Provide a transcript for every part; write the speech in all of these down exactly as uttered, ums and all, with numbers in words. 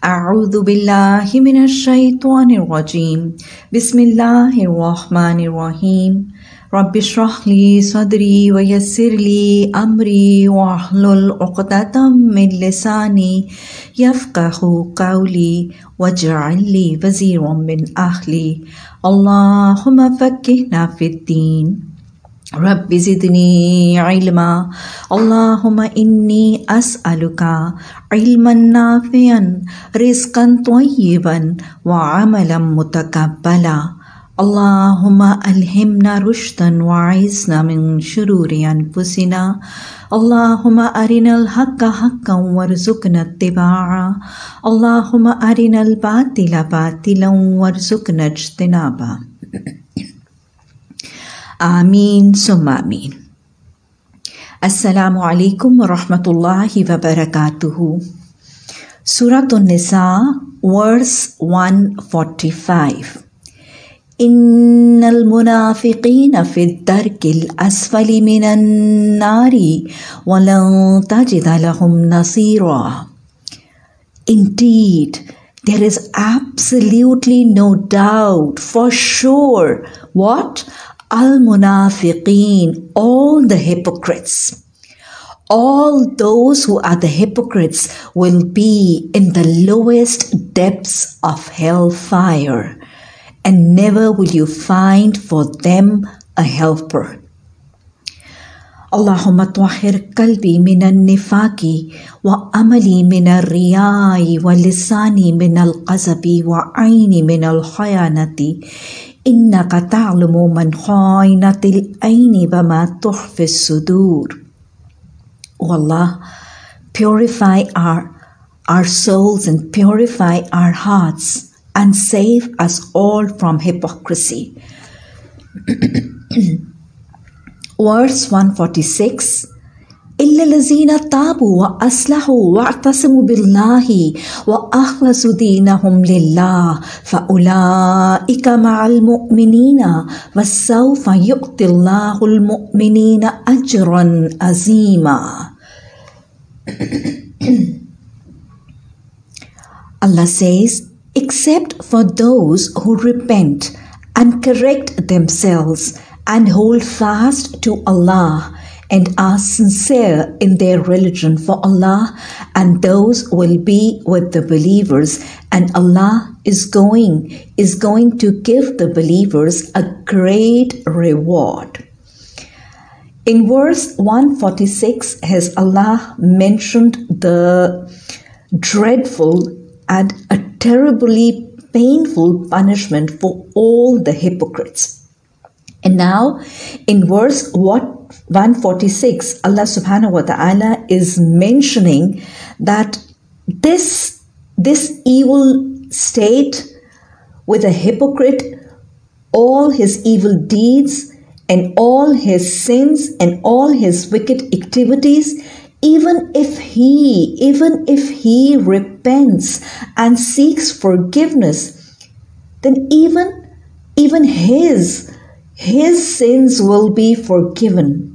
أعوذ بالله من الشيطان الرجيم بسم الله الرحمن الرحيم رب اشرح لي صدري ويسر لي أمري واحلل عقدة من لساني يفقه قولي واجعل لي وزيرا من أهلي اللهم فقهنا في الدين رب زدني علما اللهم إني أسألك علما نافعا رزقا طيبا وعملا متقبلا اللهم ألهمنا رشدا وعزنا من شرور أنفسنا اللهم أرنا الحق حقا وارزقنا اتباعه اللهم أرنا الباطل باطلا وارزقنا اجتنابه آمين ثم آمين. Assalamu alaikum wa rahmatullahi wa barakatuhu. Surah An-Nisa, verse one forty-five. إن المنافقين في الدرك الأسفل من النار ولن تجد لهم نصيرا. Indeed, there is absolutely no doubt for sure. What? Al-Munafiqeen, all the hypocrites. All those who are the hypocrites will be in the lowest depths of hellfire, and never will you find for them a helper. Allahumma tuhhir qalbi min al-nifaqi wa amali min al-riyai wa lisani min al-qazabi wa ayni min al-khayanati innaka ta'lamu man khaynatil ayni wa ma tuhfi sudur. O Allah, purify our, our souls and purify our hearts and save us all from hypocrisy. Verse one forty-six. إلا الذين تابوا وأصلحوا واعتصموا بالله وأخلصوا دينهم لله فأولئك مع المؤمنين وسوف يؤتي الله المؤمنين أجرا عظيما. Allah says, except for those who repent and correct themselves and hold fast to Allah and are sincere in their religion for Allah, and those will be with the believers, and Allah is going is going to give the believers a great reward. In verse one forty-six has Allah mentioned the dreadful and a terribly painful punishment for all the hypocrites. And now in verse one forty-six, Allah subhanahu wa ta'ala is mentioning that this, this evil state with a hypocrite, all his evil deeds and all his sins and all his wicked activities, even if he, even if he repents and seeks forgiveness, then even, even his His sins will be forgiven.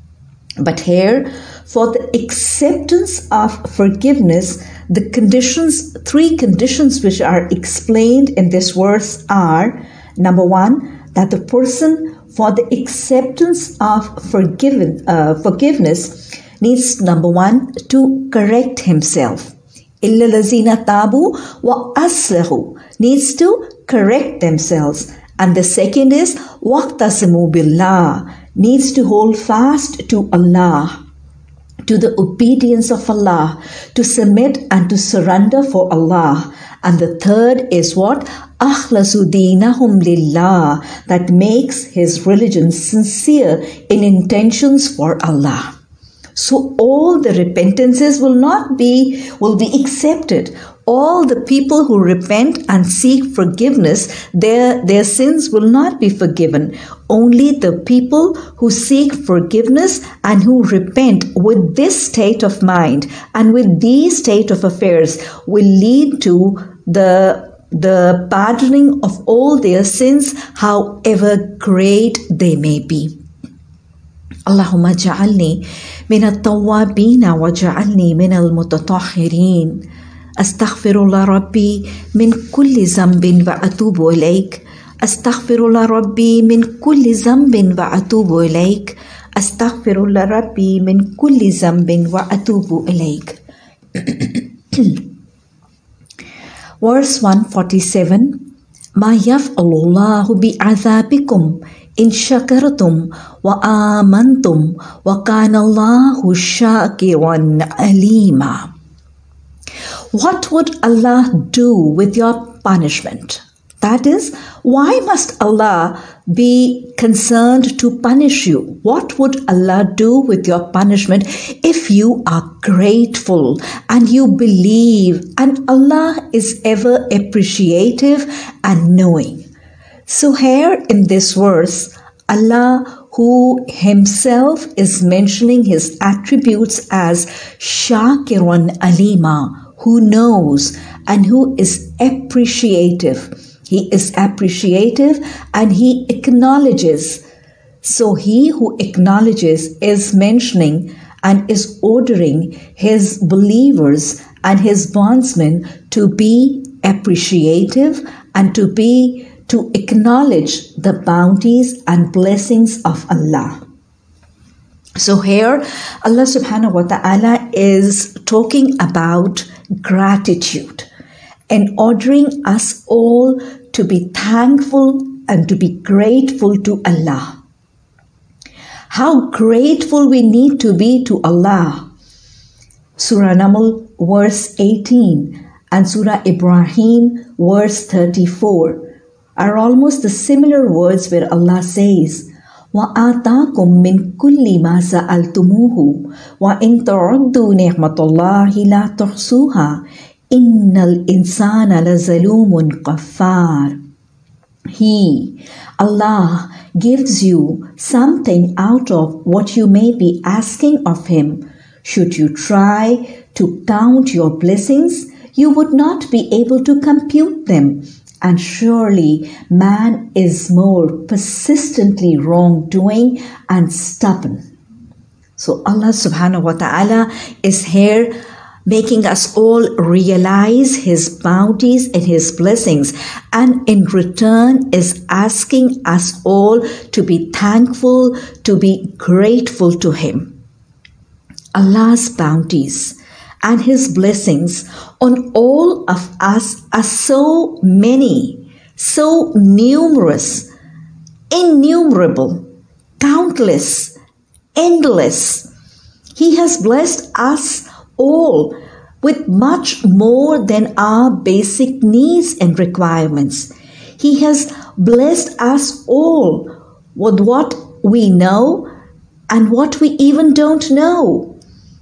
But here, for the acceptance of forgiveness, the conditions, three conditions which are explained in this verse are, number one, that the person for the acceptance of forgiven, uh, forgiveness needs, number one, to correct himself. إِلَّا الَّذِينَ تَابُوا وَأَصْلَحُوا needs to correct themselves. And the second is waqtasimu billah, needs to hold fast to Allah, to the obedience of Allah, to submit and to surrender for Allah. And the third is what? Akhlasu dinahum lillah, that makes his religion sincere in intentions for Allah. So all the repentances will not be, will be accepted. All the people who repent and seek forgiveness, their, their sins will not be forgiven. Only the people who seek forgiveness and who repent with this state of mind and with these state of affairs will lead to the the pardoning of all their sins, however great they may be. Allahumma ja'alni min at-tawwabin wa ja'alni min al-mutatahhirin. Astaghfirullah Rabbi min kulli zambin wa atubu ilayk. Astaghfirullah Rabbi min kulli zambin wa atubu ilayk. Astaghfirullah Rabbi min kulli zambin wa atubu ilayk. Verse one forty-seven. Ma yaf'alullahu bi'adhabikum in shakartum wa amantum wa kana Allahu shakiran alima. What would Allah do with your punishment? That is, why must Allah be concerned to punish you? What would Allah do with your punishment if you are grateful and you believe, and Allah is ever appreciative and knowing? So here in this verse, Allah, who himself is mentioning his attributes as Shakirun Alima, who knows and who is appreciative. He is appreciative and he acknowledges. So he who acknowledges is mentioning and is ordering his believers and his bondsmen to be appreciative and to be to acknowledge the bounties and blessings of Allah. So here Allah subhanahu wa ta'ala is talking about gratitude and ordering us all to be thankful and to be grateful to Allah. How grateful we need to be to Allah. Surah Naml verse eighteen and Surah Ibrahim verse thirty-four are almost the similar words where Allah says, وَآتَاكُم مِّن كُلِّ مَا سَأَلْتُمُوهُ وَإِن تَعُدُّوا نِعْمَةَ اللَّهِ لَا تُحْصُوهَا إِنَّ الْإِنسَانَ لَظَلُومٌ كَفَّارٌ. He, Allah, gives you something out of what you may be asking of Him. Should you try to count your blessings, you would not be able to compute them. And surely man is more persistently wrongdoing and stubborn. So Allah subhanahu wa ta'ala is here making us all realize His bounties and His blessings, and in return is asking us all to be thankful, to be grateful to Him. Allah's bounties and His blessings on all of us are so many, so numerous, innumerable, countless, endless. He has blessed us all with much more than our basic needs and requirements. He has blessed us all with what we know and what we even don't know.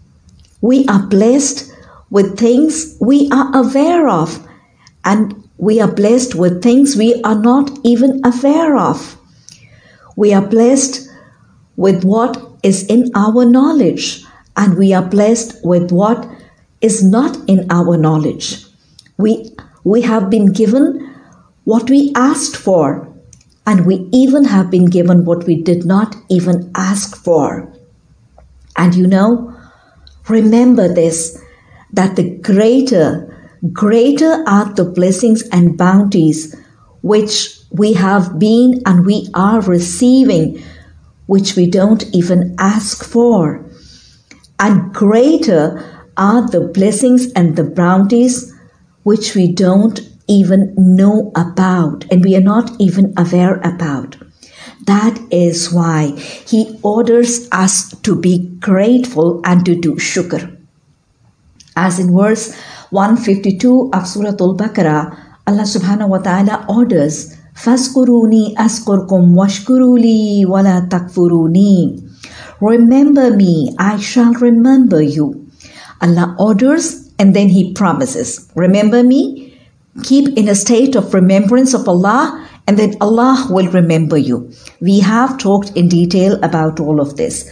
We are blessed with things we are aware of, and we are blessed with things we are not even aware of. We are blessed with what is in our knowledge, and we are blessed with what is not in our knowledge. We, we have been given what we asked for, and we even have been given what we did not even ask for. And you know, remember this, that the greater, greater are the blessings and bounties which we have been and we are receiving, which we don't even ask for. And greater are the blessings and the bounties which we don't even know about and we are not even aware about. That is why He orders us to be grateful and to do shukr. As in verse one fifty-two of Surah Al-Baqarah, Allah subhanahu wa ta'ala orders, فَاسْكُرُونِي أَسْكُرْكُمْ وَاشْكُرُوا لِي وَلَا تَكْفُرُونِي. Remember me, I shall remember you. Allah orders and then He promises. Remember me, keep in a state of remembrance of Allah, and then Allah will remember you. We have talked in detail about all of this.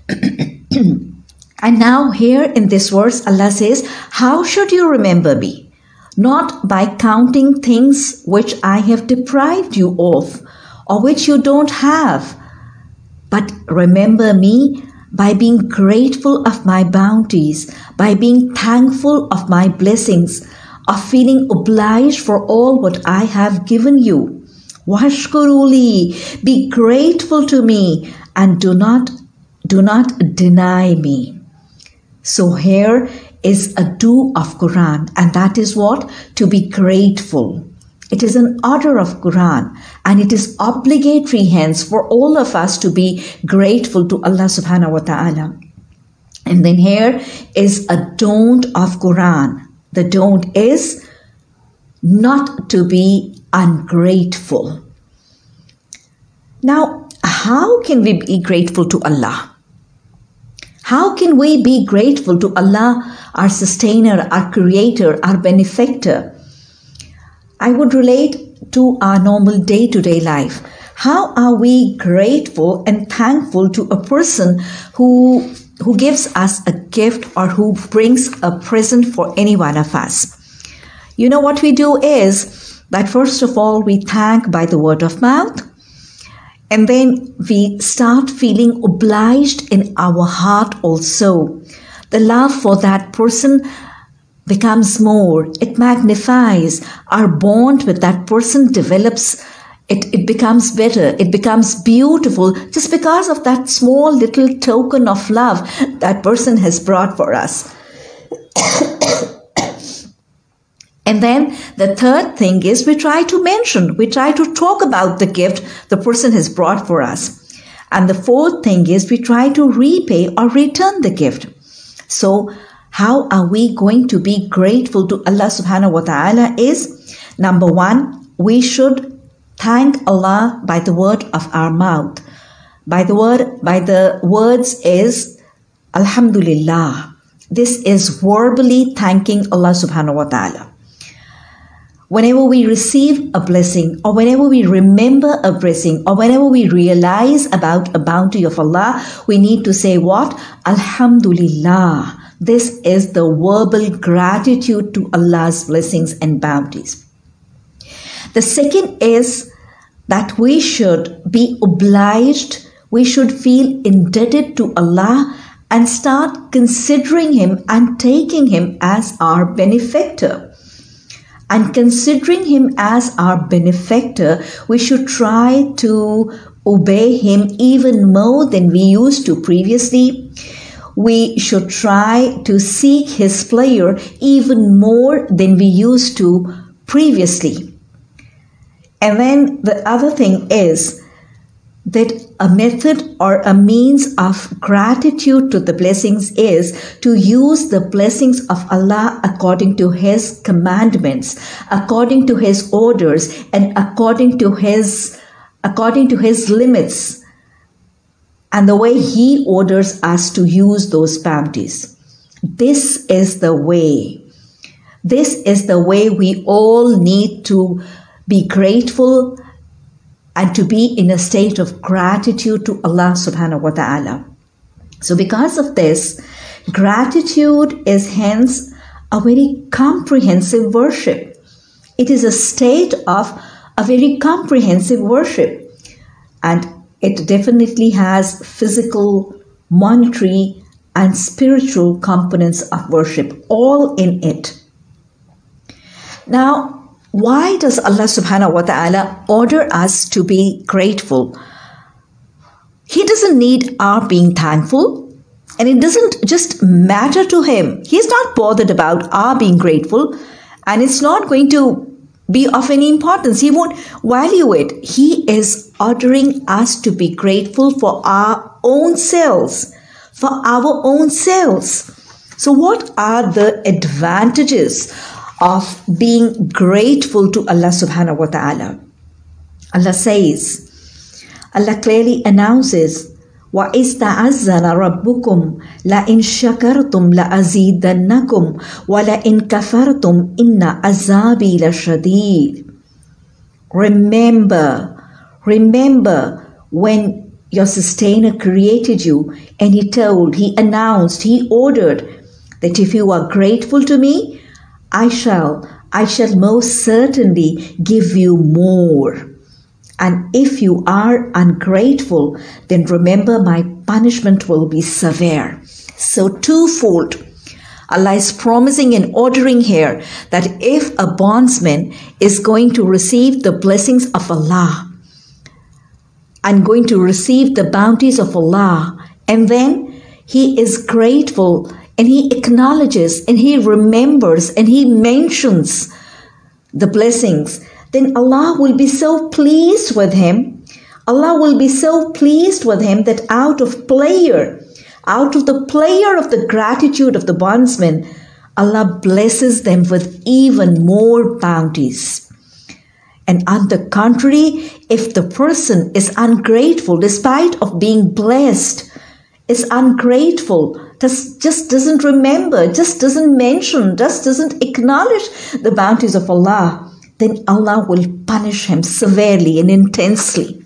And now here in this verse, Allah says, how should you remember me? Not by counting things which I have deprived you of or which you don't have, but remember me by being grateful of my bounties, by being thankful of my blessings, of feeling obliged for all what I have given you. Washkuruli, be grateful to me and do not, do not deny me. So here is a do of Quran, and that is what? To be grateful. It is an order of Quran, and it is obligatory hence for all of us to be grateful to Allah subhanahu wa ta'ala. And then here is a don't of Quran. The don't is not to be ungrateful. Now, how can we be grateful to Allah? How can we be grateful to Allah, our sustainer, our creator, our benefactor? I would relate to our normal day-to-day life. How are we grateful and thankful to a person who, who gives us a gift or who brings a present for any one of us? You know what we do is that first of all, we thank by the word of mouth. And then we start feeling obliged in our heart also. The love for that person becomes more. It magnifies. Our bond with that person develops. It, it becomes better. It becomes beautiful just because of that small little token of love that person has brought for us. And then the third thing is we try to mention, we try to talk about the gift the person has brought for us. And the fourth thing is we try to repay or return the gift. So how are we going to be grateful to Allah subhanahu wa ta'ala is, number one, we should thank Allah by the word of our mouth. By the word, by the words is Alhamdulillah. This is verbally thanking Allah subhanahu wa ta'ala. Whenever we receive a blessing, or whenever we remember a blessing, or whenever we realize about a bounty of Allah, we need to say what? Alhamdulillah. This is the verbal gratitude to Allah's blessings and bounties. The second is that we should be obliged, we should feel indebted to Allah and start considering Him and taking Him as our benefactor. And considering Him as our benefactor, we should try to obey Him even more than we used to previously. We should try to seek His pleasure even more than we used to previously. And then the other thing is that a method or a means of gratitude to the blessings is to use the blessings of Allah according to His commandments, according to His orders, and according to His, according to His limits, and the way He orders us to use those bounties. This is the way. This is the way we all need to be grateful and to be in a state of gratitude to Allah subhanahu wa ta'ala. So because of this, gratitude is hence a very comprehensive worship. It is a state of a very comprehensive worship. And it definitely has physical, monetary, and spiritual components of worship, all in it. Now, why does Allah subhanahu wa ta'ala order us to be grateful? He doesn't need our being thankful, and it doesn't just matter to Him. He's not bothered about our being grateful, and it's not going to be of any importance. He won't value it. He is ordering us to be grateful for our own selves, for our own selves. So what are the advantages of being grateful to Allah subhanahu wa ta'ala? Allah says, Allah clearly announces, وَإِذْ تَعَزَّنَ رَبُّكُمْ لَإِنْ شَكَرْتُمْ لَأَزِيدَنَّكُمْ وَلَإِنْ كَفَرْتُمْ إِنَّ عَذَابِي لَشَدِيدٌ. Remember, remember when your sustainer created you and He told, He announced, He ordered that if you are grateful to me, I shall, I shall most certainly give you more. And if you are ungrateful, then remember my punishment will be severe. So twofold. Allah is promising and ordering here that if a bondsman is going to receive the blessings of Allah and going to receive the bounties of Allah, and then he is grateful and he acknowledges and he remembers and he mentions the blessings, then Allah will be so pleased with him. Allah will be so pleased with him that out of pleasure, out of the pleasure of the gratitude of the bondsman, Allah blesses them with even more bounties. And on the contrary, if the person is ungrateful, despite of being blessed, is ungrateful, just, just doesn't remember, just doesn't mention, just doesn't acknowledge the bounties of Allah, then Allah will punish him severely and intensely.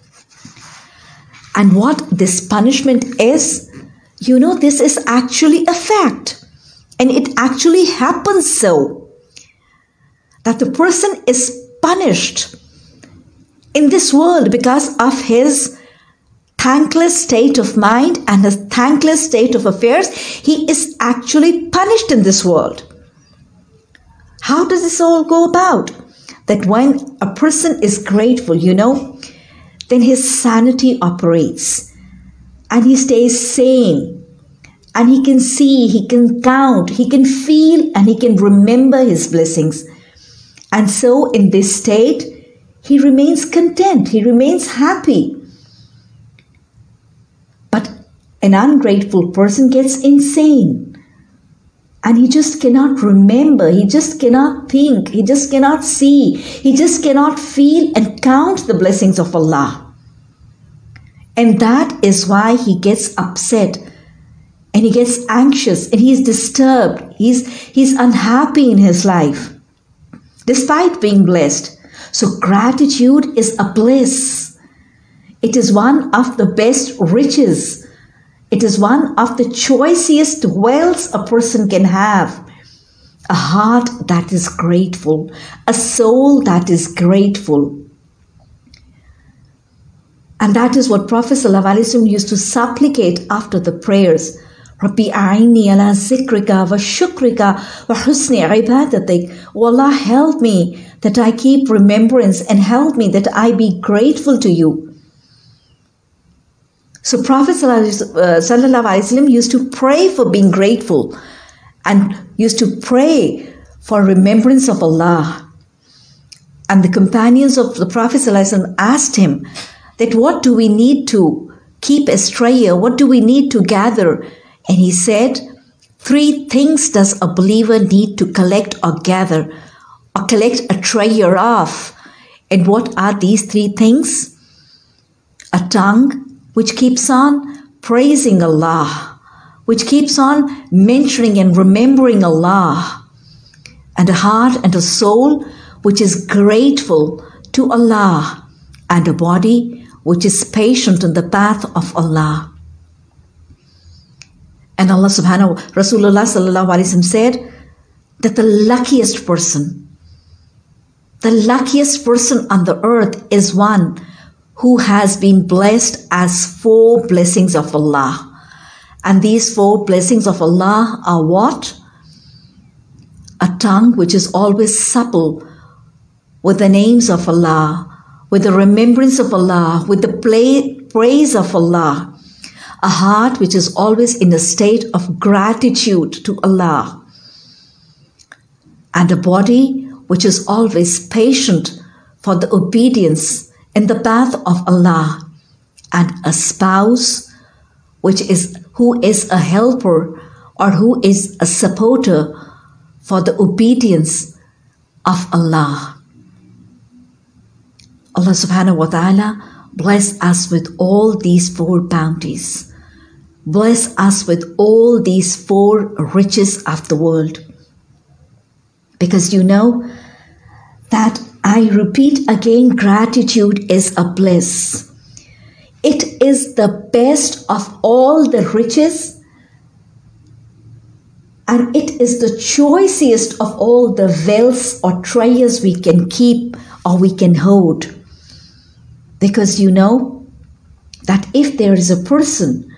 And what this punishment is, you know, this is actually a fact. And it actually happens so, that the person is punished in this world because of his thankless state of mind and his thankless state of affairs. He is actually punished in this world. How does this all go about? That when a person is grateful, you know, then his sanity operates and he stays sane and he can see, he can count, he can feel and he can remember his blessings. And so in this state, he remains content, he remains happy. But an ungrateful person gets insane and he just cannot remember, he just cannot think, he just cannot see, he just cannot feel and count the blessings of Allah. And that is why he gets upset and he gets anxious and he's disturbed, he's, he's unhappy in his life, despite being blessed. So gratitude is a bliss. It is one of the best riches. It is one of the choicest wealths a person can have. A heart that is grateful, a soul that is grateful. And that is what Prophet ﷺ used to supplicate after the prayers. Rabbi a'inni ala zikrika wa shukrika wa husni ibadatik. Oh Allah, help me that I keep remembrance and help me that I be grateful to you. So Prophet ﷺ used to pray for being grateful and used to pray for remembrance of Allah. And the companions of the Prophet ﷺ asked him that what do we need to keep as treasure? What do we need to gather? And he said, three things does a believer need to collect or gather or collect a treasure of. And what are these three things? A tongue which keeps on praising Allah, which keeps on mentioning and remembering Allah, and a heart and a soul which is grateful to Allah, and a body which is patient in the path of Allah. And Allah subhanahu, Rasulullah sallallahu alaihi wasallam said that the luckiest person, the luckiest person on the earth is one who has been blessed as four blessings of Allah. And these four blessings of Allah are what? A tongue which is always supple with the names of Allah, with the remembrance of Allah, with the play, praise of Allah. A heart which is always in a state of gratitude to Allah. And a body which is always patient for the obedience in the path of Allah. And a spouse which is who is a helper or who is a supporter for the obedience of Allah. Allah subhanahu wa ta'ala bless us with all these four bounties. Bless us with all these four riches of the world. Because you know that, I repeat again, gratitude is a bliss. It is the best of all the riches, and it is the choicest of all the wealths or treasures we can keep or we can hold. Because you know that if there is a person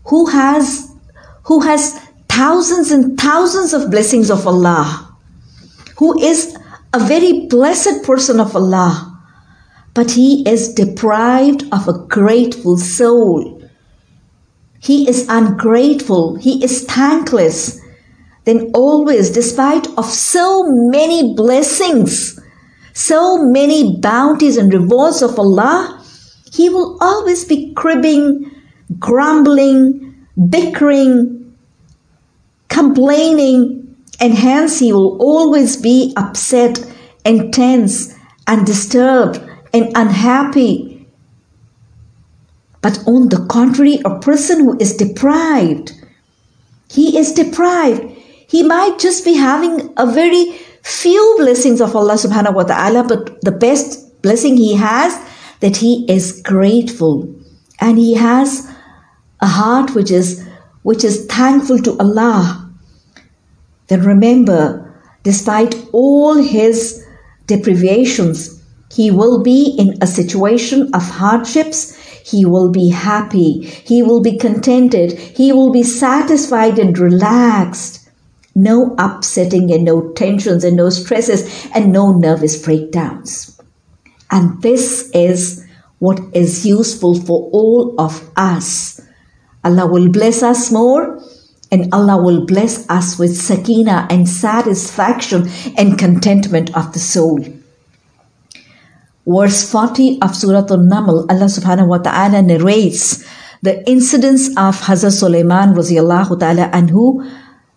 who has, who has thousands and thousands of blessings of Allah, who is a very blessed person of Allah, but he is deprived of a grateful soul. He is ungrateful, he is thankless. Then always, despite of so many blessings, so many bounties and rewards of Allah, he will always be cribbing, grumbling, bickering, complaining, and hence he will always be upset and tense and disturbed and unhappy. But on the contrary, a person who is deprived, he is deprived. He might just be having a very few blessings of Allah subhanahu wa ta'ala, but the best blessing he has, that he is grateful and he has a heart which is, which is thankful to Allah. Then remember, despite all his deprivations, he will be in a situation of hardships. He will be happy. He will be contented. He will be satisfied and relaxed. No upsetting and no tensions and no stresses and no nervous breakdowns. And this is what is useful for all of us. Allah will bless us more, and Allah will bless us with sakina and satisfaction and contentment of the soul. Verse forty of Surah An-Naml, Allah subhanahu wa ta'ala narrates the incidents of Hazrat Sulaiman radiallahu ta'ala anhu,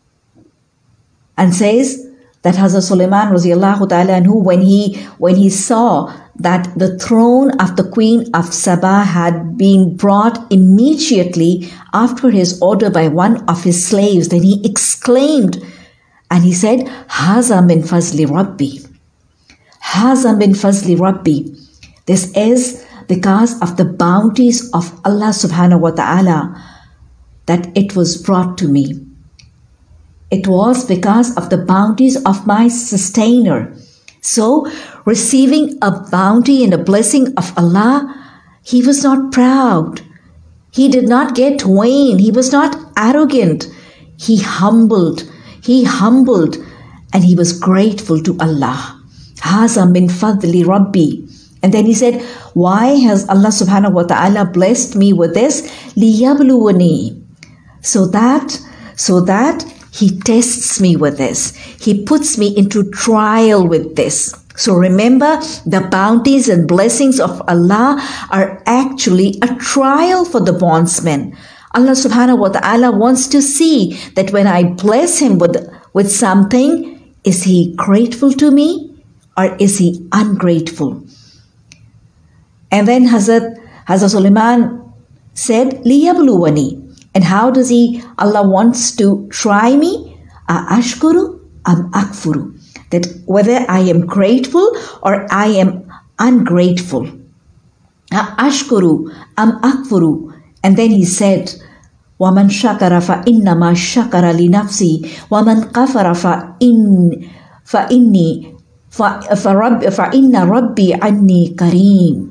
and says that Hazrat Sulaiman radiallahu ta'ala anhu, when he, when he saw that the throne of the Queen of Saba had been brought immediately after his order by one of his slaves, then he exclaimed and he said, Haza min fazli Rabbi. Haza min fazli Rabbi. This is because of the bounties of Allah subhanahu wa ta'ala that it was brought to me. It was because of the bounties of my sustainer. So, receiving a bounty and a blessing of Allah, he was not proud. He did not get vain. He was not arrogant. He humbled. He humbled and he was grateful to Allah. Haza min fadli Rabbi. And then he said, why has Allah subhanahu wa ta'ala blessed me with this? Liyabluwani. So that, so that he tests me with this. He puts me into trial with this. So remember, the bounties and blessings of Allah are actually a trial for the bondsman. Allah subhanahu wa ta'ala wants to see that when I bless him with, with something, is he grateful to me or is he ungrateful? And then Hazrat, Hazrat Sulaiman said, Liyabluwani. And how does he, Allah wants to try me? Ashkuru am akfuru. That whether I am grateful or I am ungrateful. Ashkuru am akfuru. And then he said, وَمَنْ شَكَرَ فَإِنَّمَا شَكَرَ لِنَفْسِهِ وَمَنْ كَفَرَ فَإِنْ فَإِنِّي فَإِنَّ رَبِّي عَنِّي كَرِيمٌ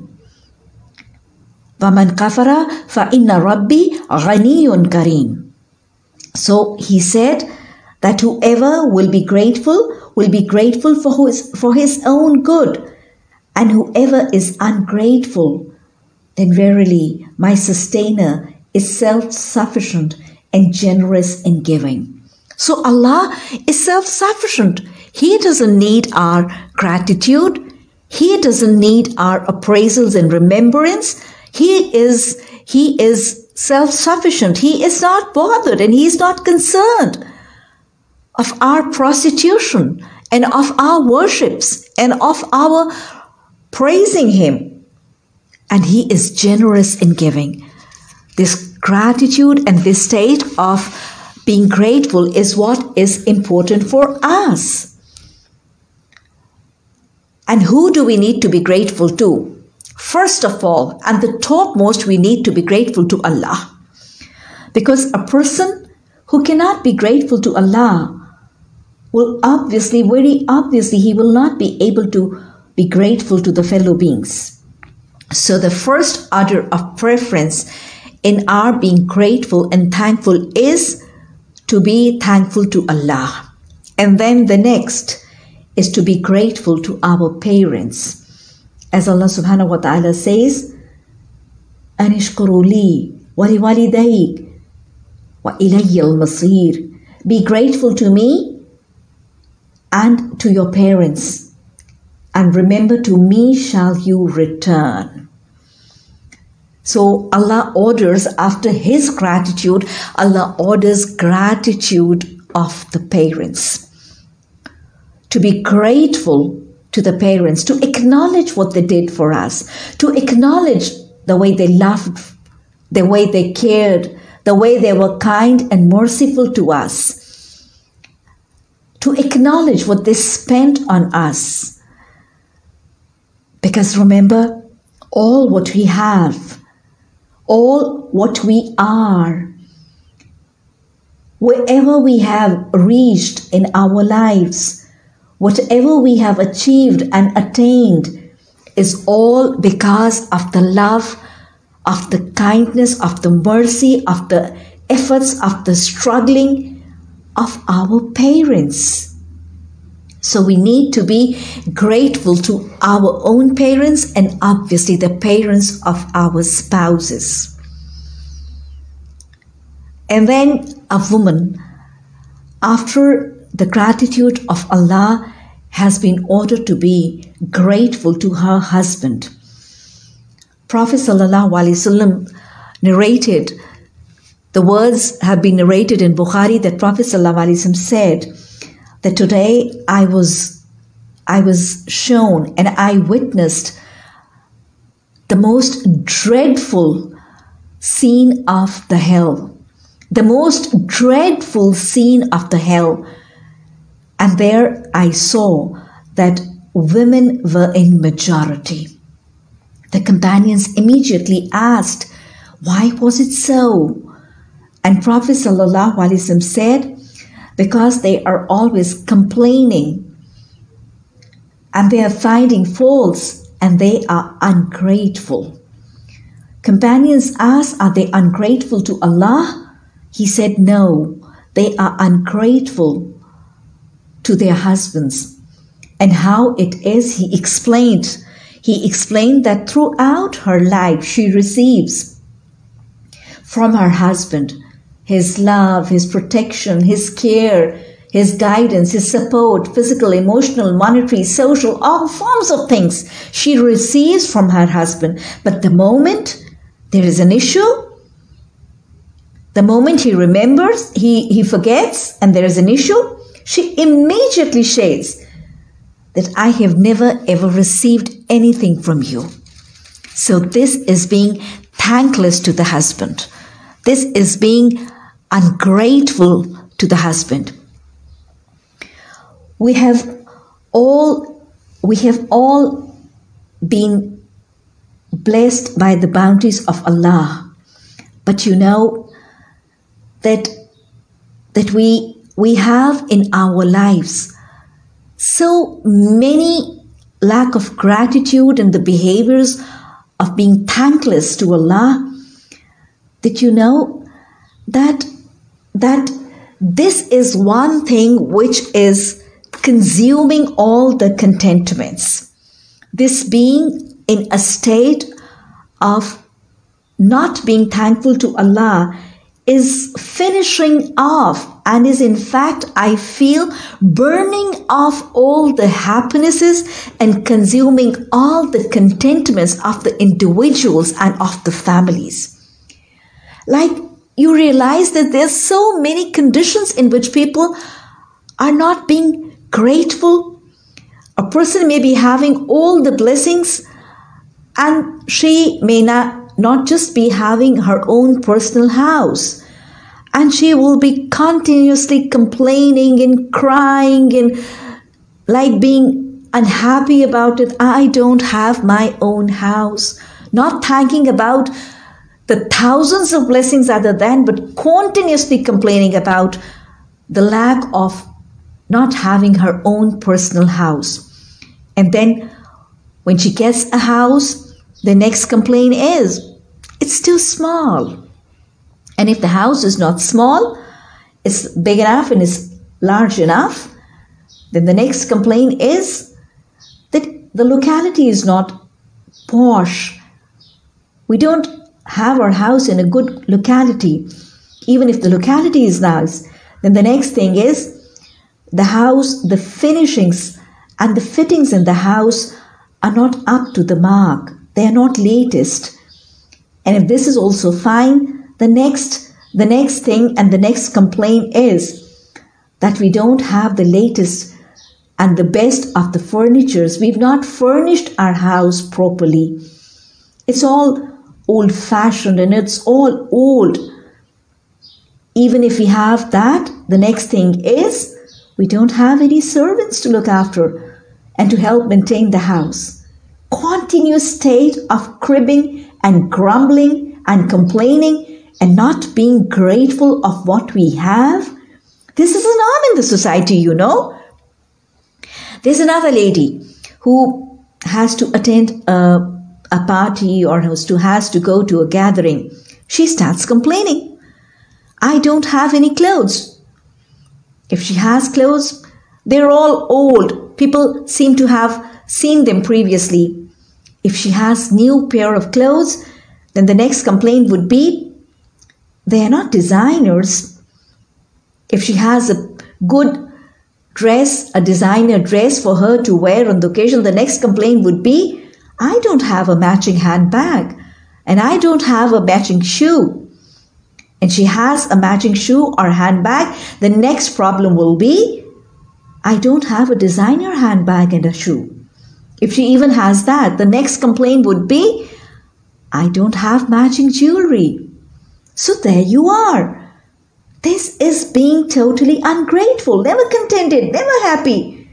وَمَنْ كَفَرَ فَإِنَّ رَبِّي غَنِيٌّ كَرِيمٌ. So he said that whoever will be grateful will be grateful for his, for his own good, and whoever is ungrateful, then verily my sustainer is self-sufficient and generous in giving. So Allah is self-sufficient. He doesn't need our gratitude. He doesn't need our appraisals and remembrance. He is, he is self-sufficient. He is not bothered and he is not concerned of our prostitution and of our worships and of our praising him. And he is generous in giving. This gratitude and this state of being grateful is what is important for us. And who do we need to be grateful to? First of all, and the topmost, we need to be grateful to Allah. Because a person who cannot be grateful to Allah will obviously, very obviously, he will not be able to be grateful to the fellow beings. So the first order of preference in our being grateful and thankful is to be thankful to Allah. And then the next is to be grateful to our parents. As Allah subhanahu wa ta'ala says, Anishkuru li wa liwalidayk wa ilayya al-masir. Be grateful to me and to your parents, and remember, to me shall you return. So Allah orders, after His gratitude, Allah orders gratitude of the parents. To be grateful to the parents, to acknowledge what they did for us, to acknowledge the way they loved, the way they cared, the way they were kind and merciful to us, to acknowledge what they spent on us. Because remember, all what we have, all what we are, wherever we have reached in our lives, whatever we have achieved and attained, is all because of the love, of the kindness, of the mercy, of the efforts, of the struggling of our parents. So we need to be grateful to our own parents and obviously the parents of our spouses. And then a woman, after the gratitude of Allah, has been ordered to be grateful to her husband. Prophet Sallallahu Alaihi Wasallam narrated, the words have been narrated in Bukhari, that Prophet Sallallahu Alaihi Wasallam said that today I was, I was shown and I witnessed the most dreadful scene of the hell. The most dreadful scene of the hell. And there I saw that women were in majority. The companions immediately asked, why was it so? And Prophet Sallallahu Alaihi Wasallam said, because they are always complaining and they are finding faults and they are ungrateful. Companions asked, are they ungrateful to Allah? He said, no, they are ungrateful to their husbands. And how it is, he explained. He explained that throughout her life, she receives from her husband his love, his protection, his care, his guidance, his support, physical, emotional, monetary, social, all forms of things she receives from her husband. But the moment there is an issue, the moment he remembers, he, he forgets, and there is an issue, she immediately says that I have never ever received anything from you. So this is being thankless to the husband. This is being ungrateful to the husband. We have all, we have all been blessed by the bounties of Allah. But you know that, that we We have in our lives so many lack of gratitude and the behaviors of being thankless to Allah, that you know that, that this is one thing which is consuming all the contentments. This being in a state of not being thankful to Allah is finishing off and is in fact, I feel, burning off all the happinesses and consuming all the contentments of the individuals and of the families. Like, you realize that there's so many conditions in which people are not being grateful. A person may be having all the blessings and she may not, not just be having her own personal house. And she will be continuously complaining and crying and like being unhappy about it. I don't have my own house. Not thanking about the thousands of blessings other than, but continuously complaining about the lack of not having her own personal house. And then when she gets a house, the next complaint is, it's too small. And if the house is not small, it's big enough and is large enough, then the next complaint is that the locality is not posh. We don't have our house in a good locality. Even if the locality is nice, then the next thing is the house, the finishings and the fittings in the house are not up to the mark. They are not latest. And if this is also fine, the next, the next thing and the next complaint is that we don't have the latest and the best of the furnitures. We've not furnished our house properly. It's all old-fashioned and it's all old. Even if we have that, the next thing is we don't have any servants to look after and to help maintain the house. Continuous state of cribbing and grumbling and complaining and not being grateful of what we have. This is a norm in the society, you know. There's another lady who has to attend a, a party or has to, has to go to a gathering. She starts complaining. I don't have any clothes. If she has clothes, they're all old. People seem to have seen them previously. If she has new pair of clothes, then the next complaint would be they are not designers. If she has a good dress, a designer dress for her to wear on the occasion, the next complaint would be I don't have a matching handbag and I don't have a matching shoe. And she has a matching shoe or handbag, the next problem will be I don't have a designer handbag and a shoe. If she even has that, the next complaint would be I don't have matching jewelry. So there you are. This is being totally ungrateful, never contented, never happy.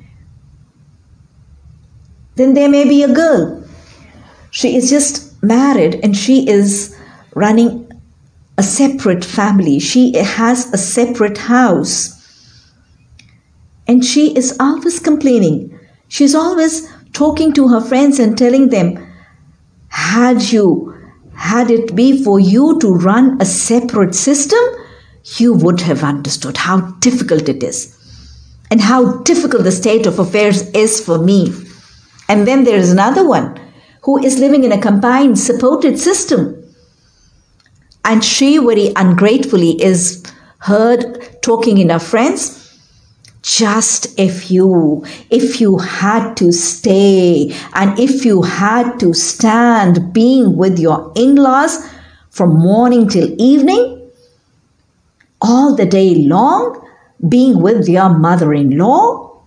Then there may be a girl. She is just married and she is running a separate family. She has a separate house. And she is always complaining. She's always talking to her friends and telling them, had you, had it be for you to run a separate system, you would have understood how difficult it is and how difficult the state of affairs is for me. And then there is another one who is living in a combined supported system. And she very ungratefully is heard talking in her friends. Just if you, if you had to stay and if you had to stand being with your in-laws from morning till evening, all the day long, being with your mother-in-law,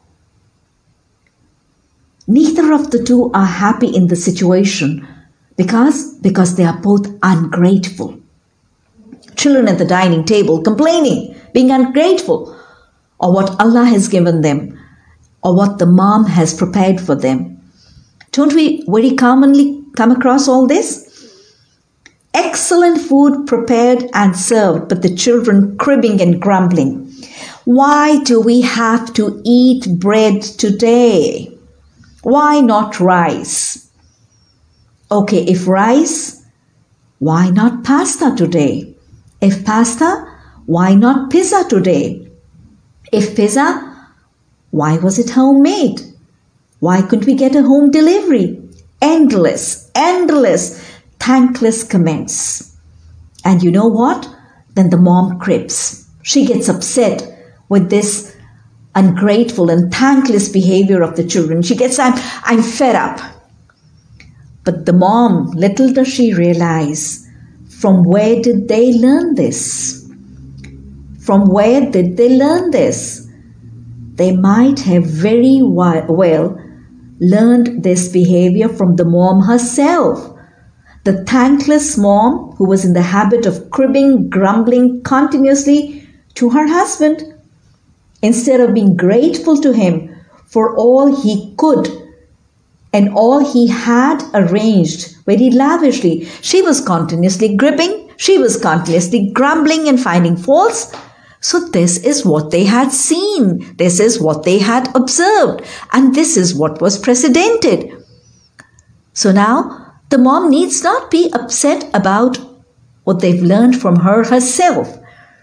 neither of the two are happy in the situation because, because they are both ungrateful. Children at the dining table complaining, being ungrateful, or what Allah has given them, or what the mom has prepared for them. Don't we very commonly come across all this? Excellent food prepared and served, but the children cribbing and grumbling. Why do we have to eat bread today? Why not rice? Okay, if rice, why not pasta today? If pasta, why not pizza today? If pizza, why was it homemade? Why couldn't we get a home delivery? Endless, endless, thankless comments. And you know what? Then the mom cribs. She gets upset with this ungrateful and thankless behavior of the children. She gets, I'm, I'm fed up. But the mom, little does she realize, from where did they learn this? From where did they learn this? They might have very well learned this behavior from the mom herself. The thankless mom who was in the habit of cribbing, grumbling continuously to her husband. Instead of being grateful to him for all he could and all he had arranged very lavishly, she was continuously gripping, she was continuously grumbling and finding faults. So this is what they had seen, this is what they had observed, and this is what was precedented. So now the mom needs not be upset about what they've learned from her herself.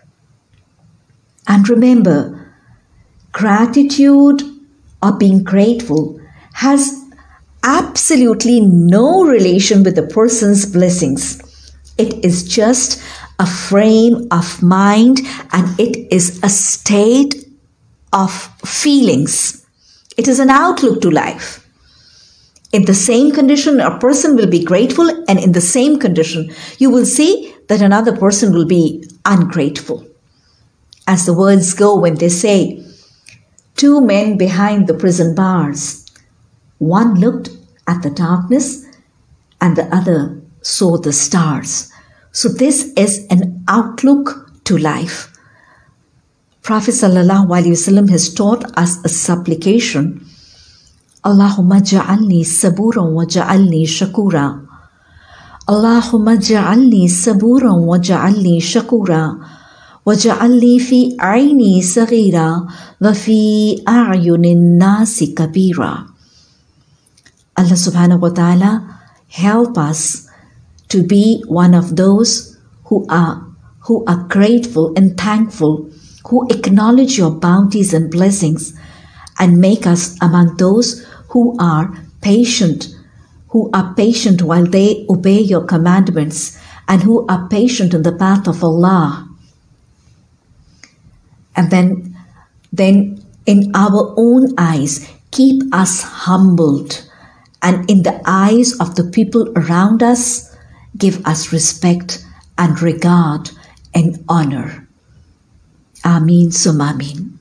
And remember, gratitude or being grateful has absolutely no relation with the person's blessings. It is just a frame of mind, and it is a state of feelings. It is an outlook to life. In the same condition, a person will be grateful, and in the same condition, you will see that another person will be ungrateful. As the words go when they say, two men behind the prison bars, one looked at the darkness and the other saw the stars. So this is an outlook to life. Prophet Sallallahu Alaihi Wasallam has taught us a supplication. Allahumma ja'alni saburan wa ja'alni shakura. Allahumma ja'alni saburan wa ja'alni shakura. وَجَعَلْنِي فِي عَيْنِي صَغِيرًا وَفِي أَعْيُنِ النَّاسِ كَبِيرًا. Allah subhanahu wa ta'ala help us to be one of those who are, who are grateful and thankful, who acknowledge your bounties and blessings, and make us among those who are patient, who are patient while they obey your commandments, and who are patient in the path of Allah. And then, then in our own eyes, keep us humbled. And in the eyes of the people around us, give us respect and regard and honor. Ameen summa ameen.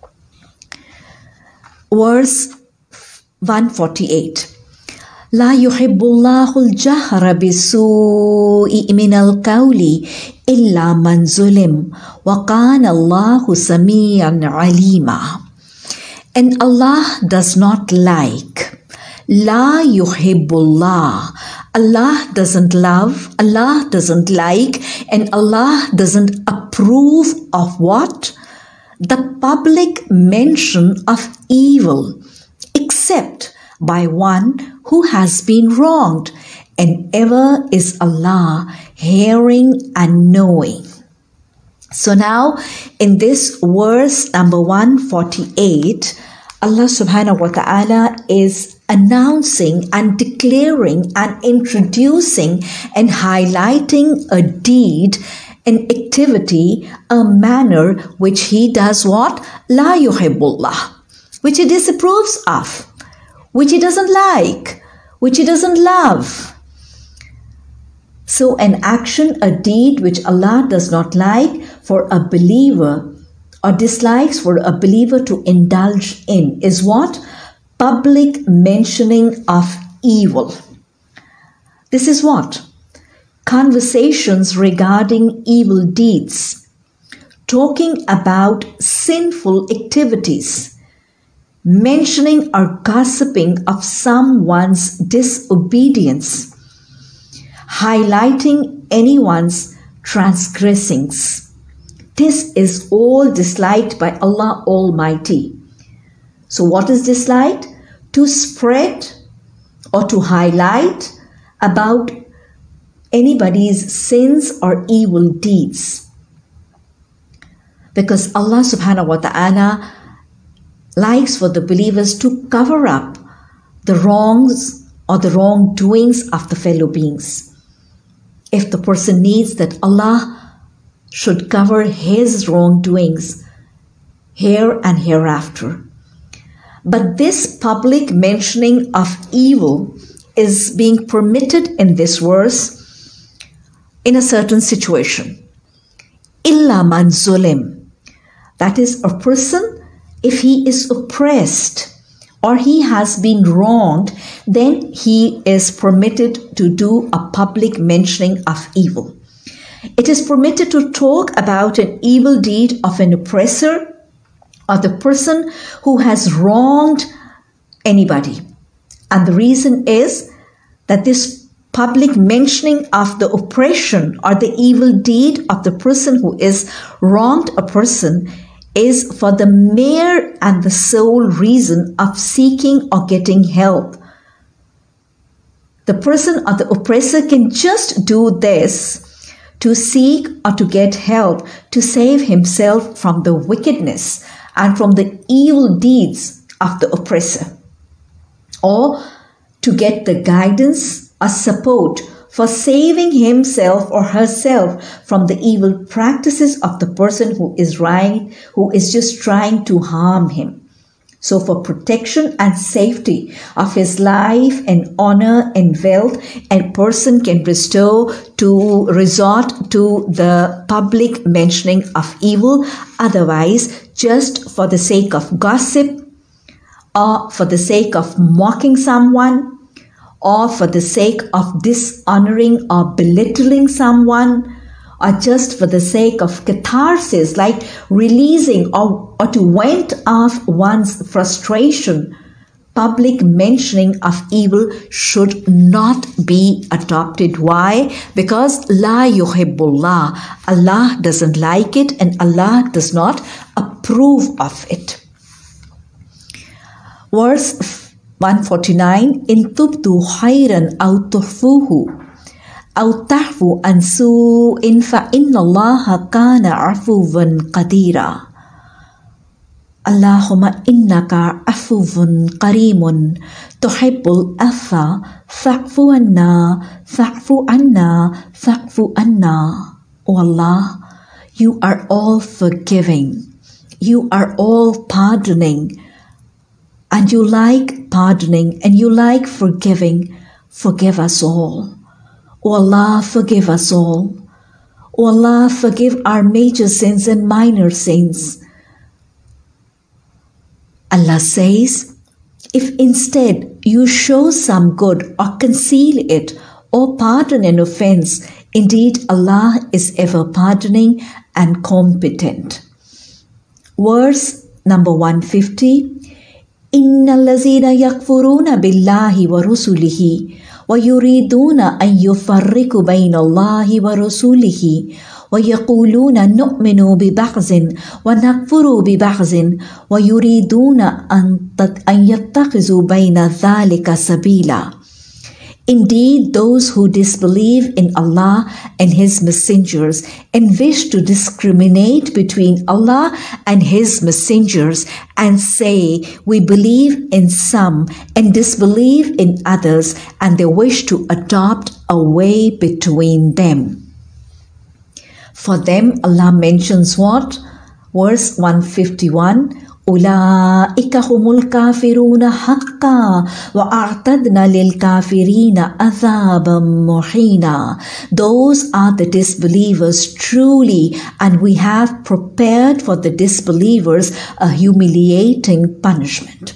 Verse one forty-eight. لا يحب الله الجهر بالسوء من القول إلا من ظلم وكان الله سميعا عليما. And Allah does not like. لا يحب الله. Allah doesn't love, Allah doesn't like, and Allah doesn't approve of what? The public mention of evil, except by one who has been wronged, and ever is Allah hearing and knowing. So now in this verse number one forty-eight, Allah subhanahu wa ta'ala is announcing and declaring and introducing and highlighting a deed, an activity, a manner which He does what? La yuhibbullah, which He disapproves of, which He doesn't like, which He doesn't love. So an action, a deed which Allah does not like for a believer or dislikes for a believer to indulge in is what? Public mentioning of evil. This is what? Conversations regarding evil deeds, talking about sinful activities, mentioning or gossiping of someone's disobedience, highlighting anyone's transgressings. This is all disliked by Allah Almighty. So what is disliked? To spread or to highlight about anybody's sins or evil deeds. Because Allah subhanahu wa ta'ala likes for the believers to cover up the wrongs or the wrongdoings of the fellow beings. If the person needs that Allah should cover his wrongdoings here and hereafter. But this public mentioning of evil is being permitted in this verse in a certain situation. Illa man zulim. That is a person, if he is oppressed or he has been wronged, then he is permitted to do a public mentioning of evil. It is permitted to talk about an evil deed of an oppressor or the person who has wronged anybody. And the reason is that this public mentioning of the oppression or the evil deed of the person who is wronged a person is for the mere and the sole reason of seeking or getting help. The person or the oppressor can just do this to seek or to get help to save himself from the wickedness and from the evil deeds of the oppressor, or to get the guidance or support for saving himself or herself from the evil practices of the person who is right, who is just trying to harm him. So for protection and safety of his life and honor and wealth, a person can bestow to resort to the public mentioning of evil. Otherwise, just for the sake of gossip, or for the sake of mocking someone, or for the sake of dishonoring or belittling someone, or just for the sake of catharsis, like releasing or, or to vent off one's frustration, public mentioning of evil should not be adopted. Why? Because La yuhibbullah, Allah doesn't like it and Allah does not approve of it. Verse one forty-nine, In tubdu khayran aw tuhfuhu أو تعفو عن سوء فإن الله كان عفوا قديرا. اللهم إنك عفو كريم تحب العفو فاعف عنا فاعف عنا فاعف عنا. O Allah, you are all forgiving, you are all pardoning, and you like pardoning and you like forgiving. Forgive us all. O Allah, forgive us all. O Allah, forgive our major sins and minor sins. Allah says, if instead you show some good or conceal it or pardon an offense, indeed Allah is ever pardoning and competent. Verse number one fifty, إِنَّ الَّذِينَ يَكْفُرُونَ بِاللَّهِ وَرُسُلِهِ ويريدون أن يفرقوا بين الله ورسوله ويقولون نؤمن ببعض ونكفر ببعض ويريدون أن يتخذوا بين ذلك سبيلا. Indeed, those who disbelieve in Allah and His messengers and wish to discriminate between Allah and His messengers and say, we believe in some and disbelieve in others, and they wish to adopt a way between them. For them, Allah mentions what? Verse one fifty-one, أولئك هم الكافرون حقا وأعتدنا للكافرين عذابا مهينا. Those are the disbelievers truly, and we have prepared for the disbelievers a humiliating punishment.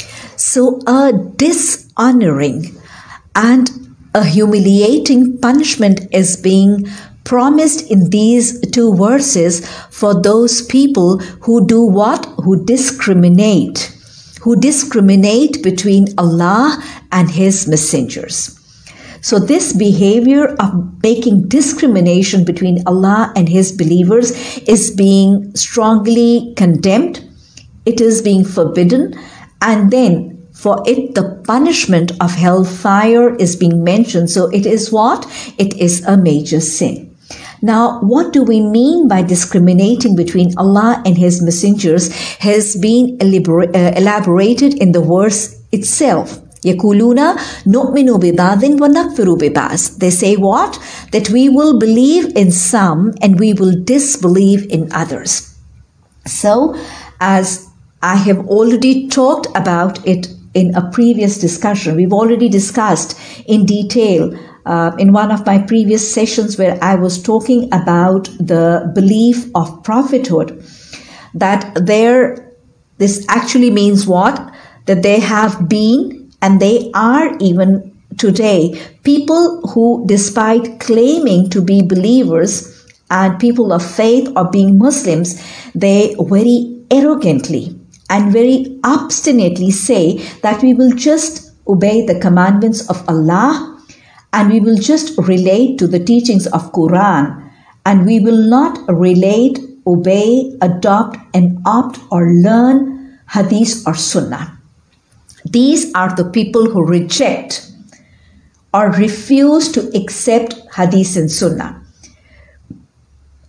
So a dishonoring and a humiliating punishment is being promised in these two verses for those people who do what? Who discriminate. Who discriminate between Allah and His messengers. So this behavior of making discrimination between Allah and His believers is being strongly condemned. It is being forbidden. And then for it, the punishment of hellfire is being mentioned. So it is what? It is a major sin. Now, what do we mean by discriminating between Allah and His messengers has been elaborated in the verse itself. يَقُولُونَ نُؤْمِنُ بِبَعْضٍ وَنَكْفُرُ بِبَعْضٍ. They say what? That we will believe in some and we will disbelieve in others. So, as I have already talked about it in a previous discussion, we've already discussed in detail Uh, in one of my previous sessions where I was talking about the belief of prophethood, that there, this actually means what? That there have been and they are even today people who, despite claiming to be believers and people of faith or being Muslims, they very arrogantly and very obstinately say that we will just obey the commandments of Allah and we will just relate to the teachings of Quran, and we will not relate, obey, adopt, and opt or learn Hadith or Sunnah. These are the people who reject or refuse to accept Hadith and Sunnah.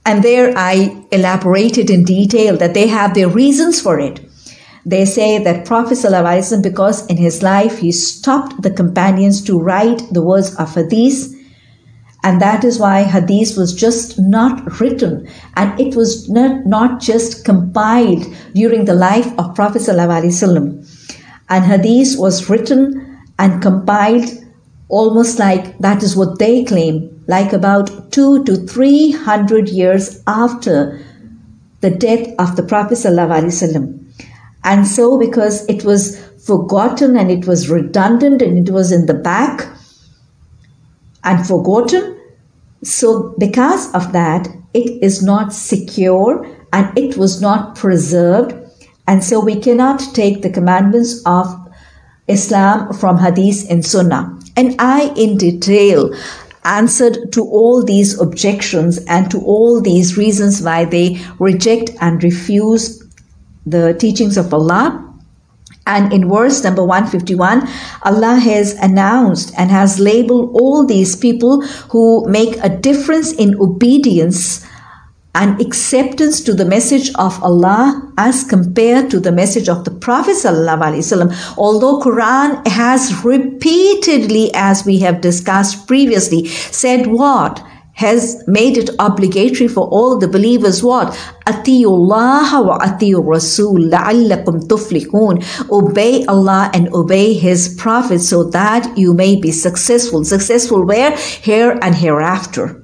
And there I elaborated in detail that they have their reasons for it. They say that Prophet ﷺ, because in his life he stopped the companions to write the words of hadith, and that is why hadith was just not written, and it was not, not just compiled during the life of Prophet ﷺ. And hadith was written and compiled almost like, that is what they claim, like about two to three hundred years after the death of the Prophet ﷺ. And so because it was forgotten and it was redundant and it was in the back and forgotten, so because of that, it is not secure and it was not preserved. And so we cannot take the commandments of Islam from hadith and sunnah. And I in detail answered to all these objections and to all these reasons why they reject and refuse the teachings of Allah. And in verse number one fifty-one, Allah has announced and has labeled all these people who make a difference in obedience and acceptance to the message of Allah as compared to the message of the Prophet ﷺ. Although Quran has repeatedly, as we have discussed previously, said what? Has made it obligatory for all the believers what? Atiyullah wa atiyur Rasul la'allakum tuflihun. Obey Allah and obey His Prophet so that you may be successful. Successful where? Here and hereafter.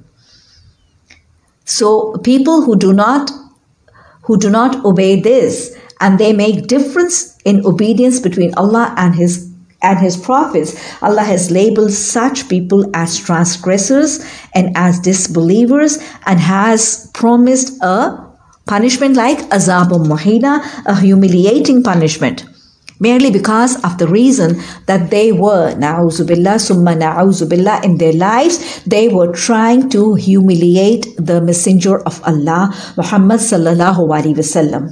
So people who do not who do not obey this and they make difference in obedience between Allah and His and His prophets, Allah has labeled such people as transgressors and as disbelievers and has promised a punishment like azabun muhina, a humiliating punishment, merely because of the reason that they were, na'uzubillah, summa na'uzubillah, in their lives, they were trying to humiliate the messenger of Allah, Muhammad sallallahu alaihi wasallam.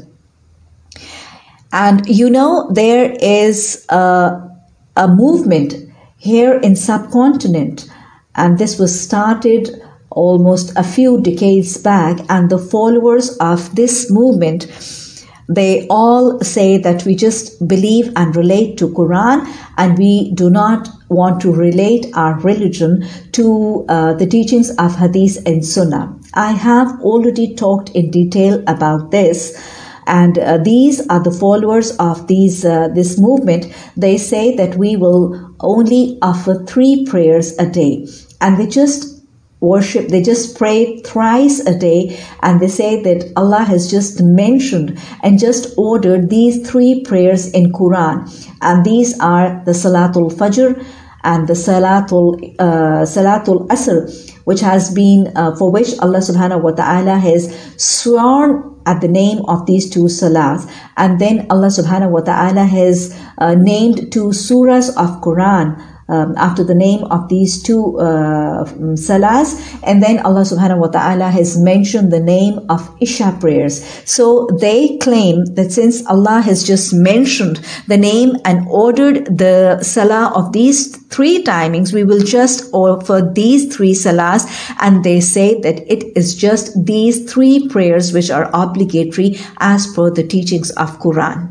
And you know, there is a a movement here in subcontinent, and this was started almost a few decades back, and the followers of this movement, they all say that we just believe and relate to Quran and we do not want to relate our religion to uh, the teachings of Hadith and Sunnah. I have already talked in detail about this. And uh, these are the followers of these uh, this movement. They say that we will only offer three prayers a day. And they just worship, they just pray thrice a day. And they say that Allah has just mentioned and just ordered these three prayers in Quran. And these are the Salatul Fajr and the Salatul, uh, Salatul Asr, which has been, uh, for which Allah subhanahu wa ta'ala has sworn at the name of these two salahs. And then Allah subhanahu wa ta'ala has uh, named two surahs of Quran um, after the name of these two uh, salahs. And then Allah subhanahu wa ta'ala has mentioned the name of Isha prayers. So they claim that since Allah has just mentioned the name and ordered the salah of these three timings, we will just offer these three salahs, and they say that it is just these three prayers which are obligatory as per the teachings of Quran.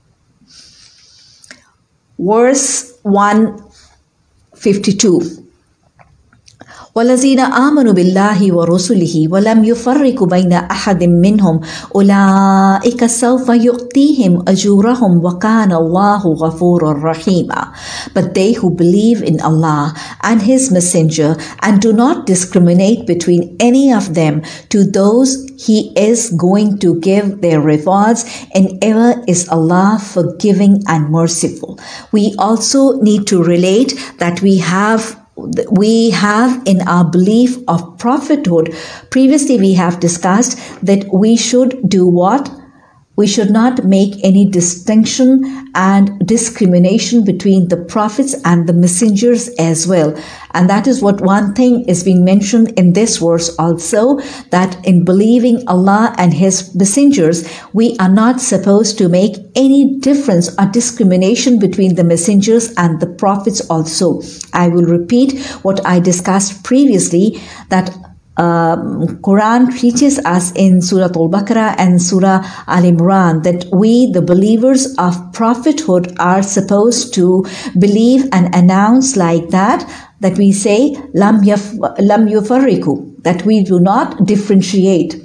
Verse one fifty-two. وَالَّذِينَ آمَنُوا بِاللَّهِ وَرُسُلِهِ وَلَمْ يُفَرِّقُوا بَيْنَ أَحَدٍ مِّنْهُمْ أُولَٰئِكَ سَوْفَ يُؤْتِيهِمْ أَجُورَهُمْ وَكَانَ اللَّهُ غَفُورًا رَحِيمًا. But they who believe in Allah and His Messenger and do not discriminate between any of them, to those He is going to give their rewards, and ever is Allah forgiving and merciful. We also need to relate that we have We have in our belief of prophethood, previously we have discussed that we should do what? We should not make any distinction and discrimination between the prophets and the messengers as well. And that is what one thing is being mentioned in this verse also, that in believing Allah and His messengers, we are not supposed to make any difference or discrimination between the messengers and the prophets also. I will repeat what I discussed previously, that Um, Quran teaches us in Surah Al-Baqarah and Surah Al-Imran that we, the believers of prophethood, are supposed to believe and announce like that, that we say, Lam yaf, lam yufarriku, that we do not differentiate.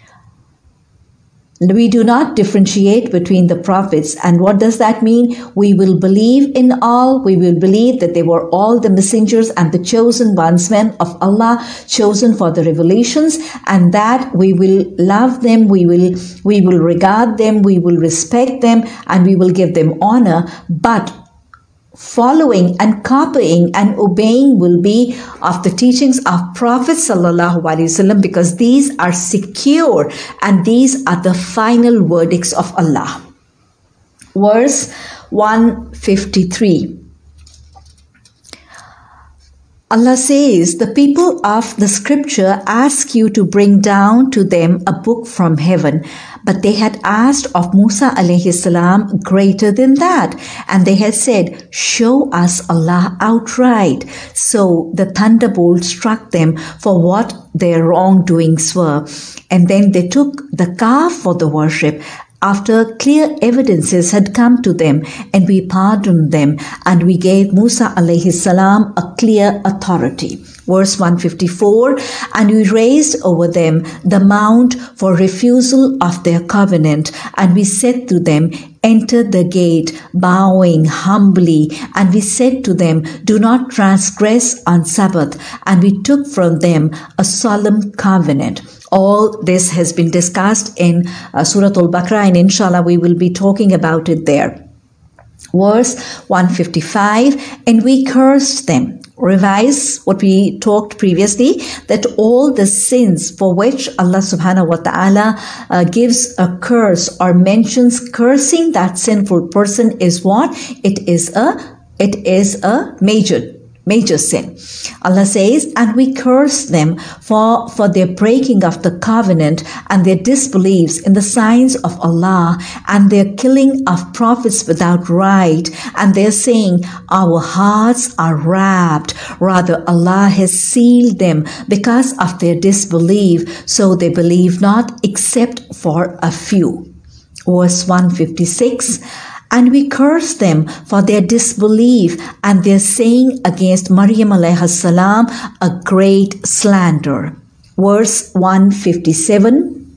We do not differentiate between the prophets. And what does that mean? We will believe in all. We will believe that they were all the messengers and the chosen ones, men of Allah, chosen for the revelations, and that we will love them, we will, we will regard them, we will respect them, and we will give them honor. But following and copying and obeying will be of the teachings of Prophet Sallallahu Alaihi Wasallam, because these are secure and these are the final verdicts of Allah. Verse one fifty-three. Allah says, the people of the scripture ask you to bring down to them a book from heaven. But they had asked of Musa alayhi salam greater than that. And they had said, show us Allah outright. So the thunderbolt struck them for what their wrongdoings were. And then they took the calf for the worship, after clear evidences had come to them, and we pardoned them, and we gave Musa alayhi salam a clear authority. Verse one fifty-four, and we raised over them the mount for refusal of their covenant, and we said to them, enter the gate, bowing humbly, and we said to them, do not transgress on Sabbath, and we took from them a solemn covenant. All this has been discussed in uh, Surah Al-Baqarah, and inshallah we will be talking about it there. Verse one fifty-five, and we cursed them. Revise what we talked previously, that all the sins for which Allah subhanahu wa ta'ala uh, gives a curse or mentions cursing that sinful person is what? It is a, it is a major Major sin. Allah says, and we curse them for, for their breaking of the covenant and their disbeliefs in the signs of Allah and their killing of prophets without right. And they're saying, our hearts are wrapped. Rather, Allah has sealed them because of their disbelief. So they believe not except for a few. Verse one fifty-six. And we curse them for their disbelief and their saying against Maryam alayhi salam a great slander. Verse one fifty-seven.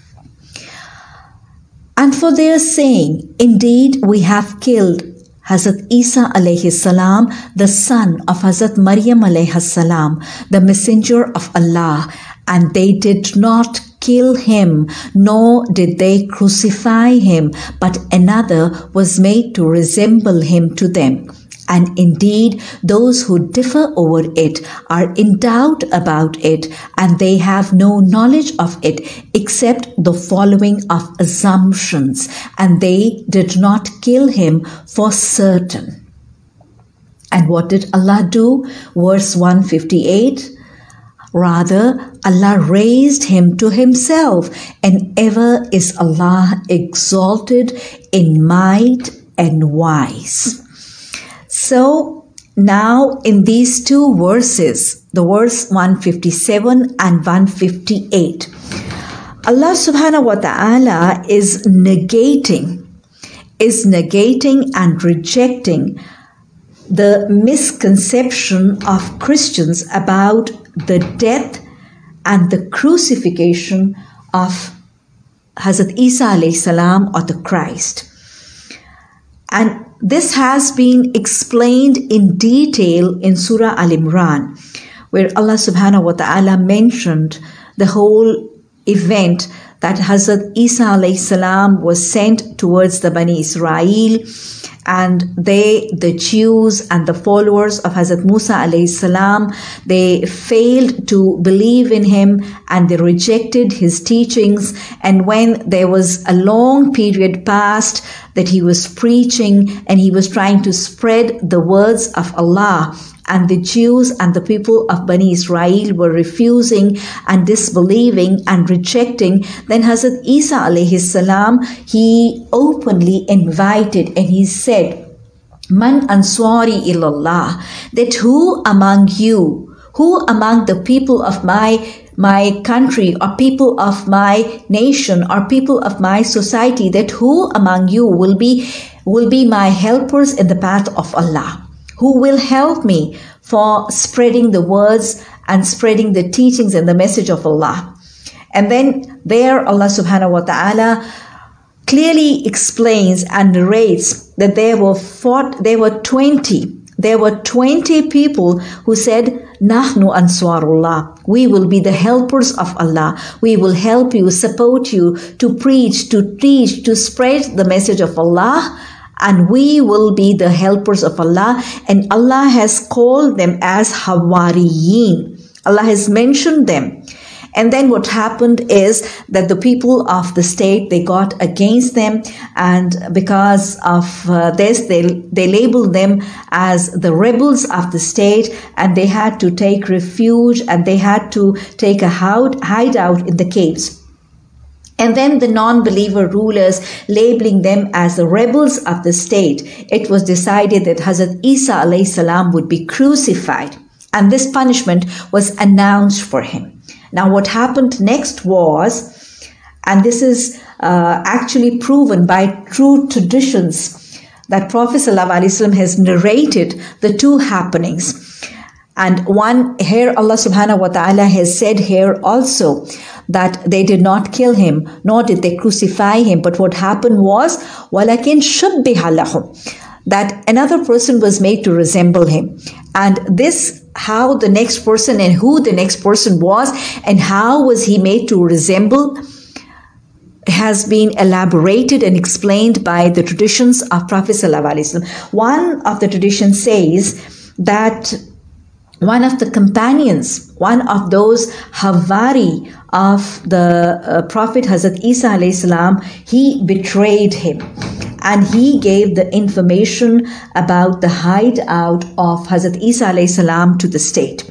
And for their saying, indeed we have killed Hazrat Isa alayhi salam, the son of Hazrat Maryam alayhi salam, the messenger of Allah, and they did not kill him, nor did they crucify him, but another was made to resemble him to them. And indeed, those who differ over it are in doubt about it, and they have no knowledge of it except the following of assumptions, and they did not kill him for certain. And what did Allah do? Verse one fifty-eight. Rather, Allah raised him to himself, and ever is Allah exalted in might and wise. So, now in these two verses, the verse one fifty-seven and one fifty-eight, Allah subhanahu wa ta'ala is negating, is negating and rejecting the misconception of Christians about the death and the crucifixion of Hazrat Isa alayhi salam, or the Christ. And this has been explained in detail in Surah Al-Imran, where Allah subhanahu wa ta'ala mentioned the whole event that Hazrat Isa alayhi salam was sent towards the Bani Israel, and they, the Jews and the followers of Hazrat Musa alayhi salam, they failed to believe in him and they rejected his teachings. And when there was a long period passed that he was preaching and he was trying to spread the words of Allah, and the Jews and the people of Bani Israel were refusing and disbelieving and rejecting, then Hazrat Isa alayhi salam, he openly invited and he said, Man answari ilallah, that who among you Who among the people of my my country or people of my nation or people of my society, that who among you will be will be my helpers in the path of Allah? Who will help me for spreading the words and spreading the teachings and the message of Allah? And then there Allah subhanahu wa ta'ala clearly explains and narrates that there were fought, there were twenty. There were twenty people who said, Nahnu Answarullah. We will be the helpers of Allah. We will help you, support you to preach, to teach, to spread the message of Allah. And we will be the helpers of Allah. And Allah has called them as Hawariyin. Allah has mentioned them. And then what happened is that the people of the state, they got against them, and because of uh, this, they, they labeled them as the rebels of the state, and they had to take refuge and they had to take a hideout in the caves. And then the non-believer rulers labeling them as the rebels of the state, it was decided that Hazrat Isa alayhi salam would be crucified, and this punishment was announced for him. Now, what happened next was, and this is uh, actually proven by true traditions, that Prophet ﷺ has narrated the two happenings. And one, here Allah subhanahu wa ta'ala has said here also that they did not kill him, nor did they crucify him. But what happened was, وَلَكِنْ شُبِّهَ لَهُمْ, that another person was made to resemble him. And this, how the next person and who the next person was and how was he made to resemble, has been elaborated and explained by the traditions of Prophet ﷺ. One of the traditions says that one of the companions, one of those Havari of the uh, Prophet Hazrat Isa alayhi salam, he betrayed him. And he gave the information about the hideout of Hazrat Isa alayhi salam to the state.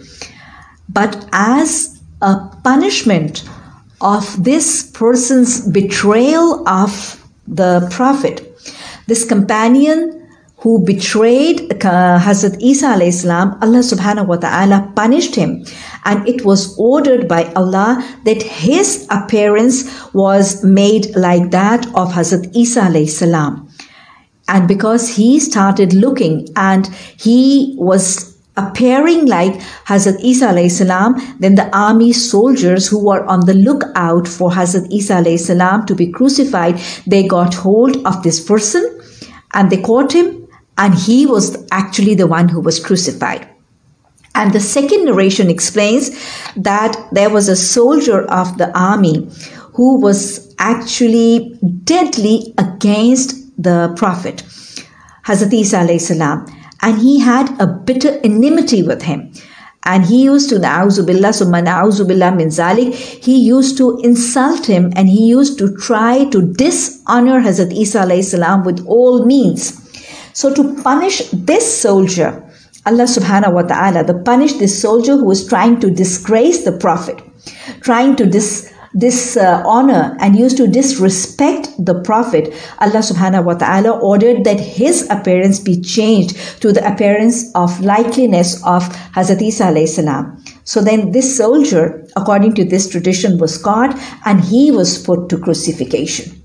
But as a punishment of this person's betrayal of the Prophet, this companion who betrayed uh, Hazrat Isa alayhi salam, Allah subhanahu wa ta'ala punished him. And it was ordered by Allah that his appearance was made like that of Hazrat Isa alayhi salam. And because he started looking and he was appearing like Hazrat Isa alayhi salam, then the army soldiers who were on the lookout for Hazrat Isa alayhi salam to be crucified, they got hold of this person and they caught him, and he was actually the one who was crucified. And the second narration explains that there was a soldier of the army who was actually deadly against the Prophet, Hazrat Isa alayhi salam, and he had a bitter enmity with him. And he used to, na'uzu billah, summa na'uzu billah min zalik, he used to insult him and he used to try to dishonor Hazrat Isa alayhi salam with all means. So to punish this soldier, Allah subhanahu wa ta'ala, to punish this soldier who was trying to disgrace the Prophet, trying to dis dishonor uh, and used to disrespect the Prophet, Allah subhanahu wa ta'ala ordered that his appearance be changed to the appearance of likeliness of Hazrat Isa alayhi salam. So then this soldier, according to this tradition, was caught and he was put to crucifixion.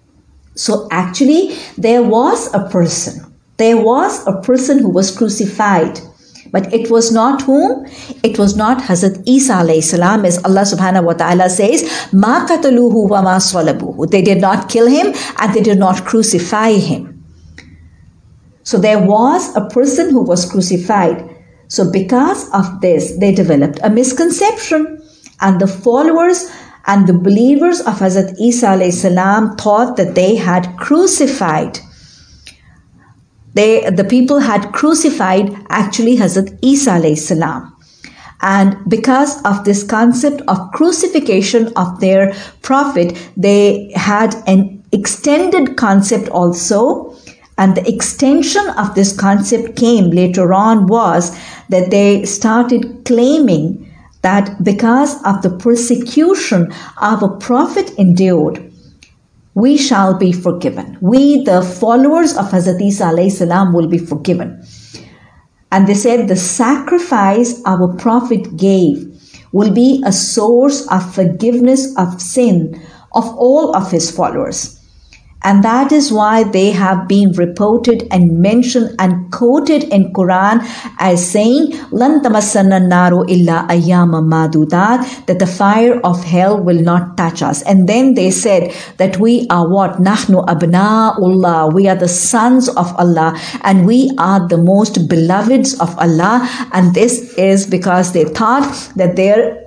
So actually there was a person, there was a person who was crucified. But it was not whom? It was not Hazrat Isa alayhi salam, as Allah subhanahu wa ta'ala says, Ma qataluhu wa ma salabuhu. They did not kill him and they did not crucify him. So there was a person who was crucified. So because of this, they developed a misconception. And the followers and the believers of Hazrat Isa alayhi salam thought that they had crucified They, the people had crucified actually Hazrat Isa alayhi salam. And because of this concept of crucifixion of their prophet, they had an extended concept also. And the extension of this concept came later on was that they started claiming that because of the persecution of a prophet endured, we shall be forgiven. We, the followers of Hazrat Isa alayhi salam, will be forgiven. And they said, the sacrifice our Prophet gave will be a source of forgiveness of sin of all of his followers. And that is why they have been reported and mentioned and quoted in Quran as saying, "Lan tamassanna naru illa ayyama madudat," that the fire of hell will not touch us. And then they said that we are what? Nahnu abna'ullah. We are the sons of Allah, and we are the most beloveds of Allah. And this is because they thought that their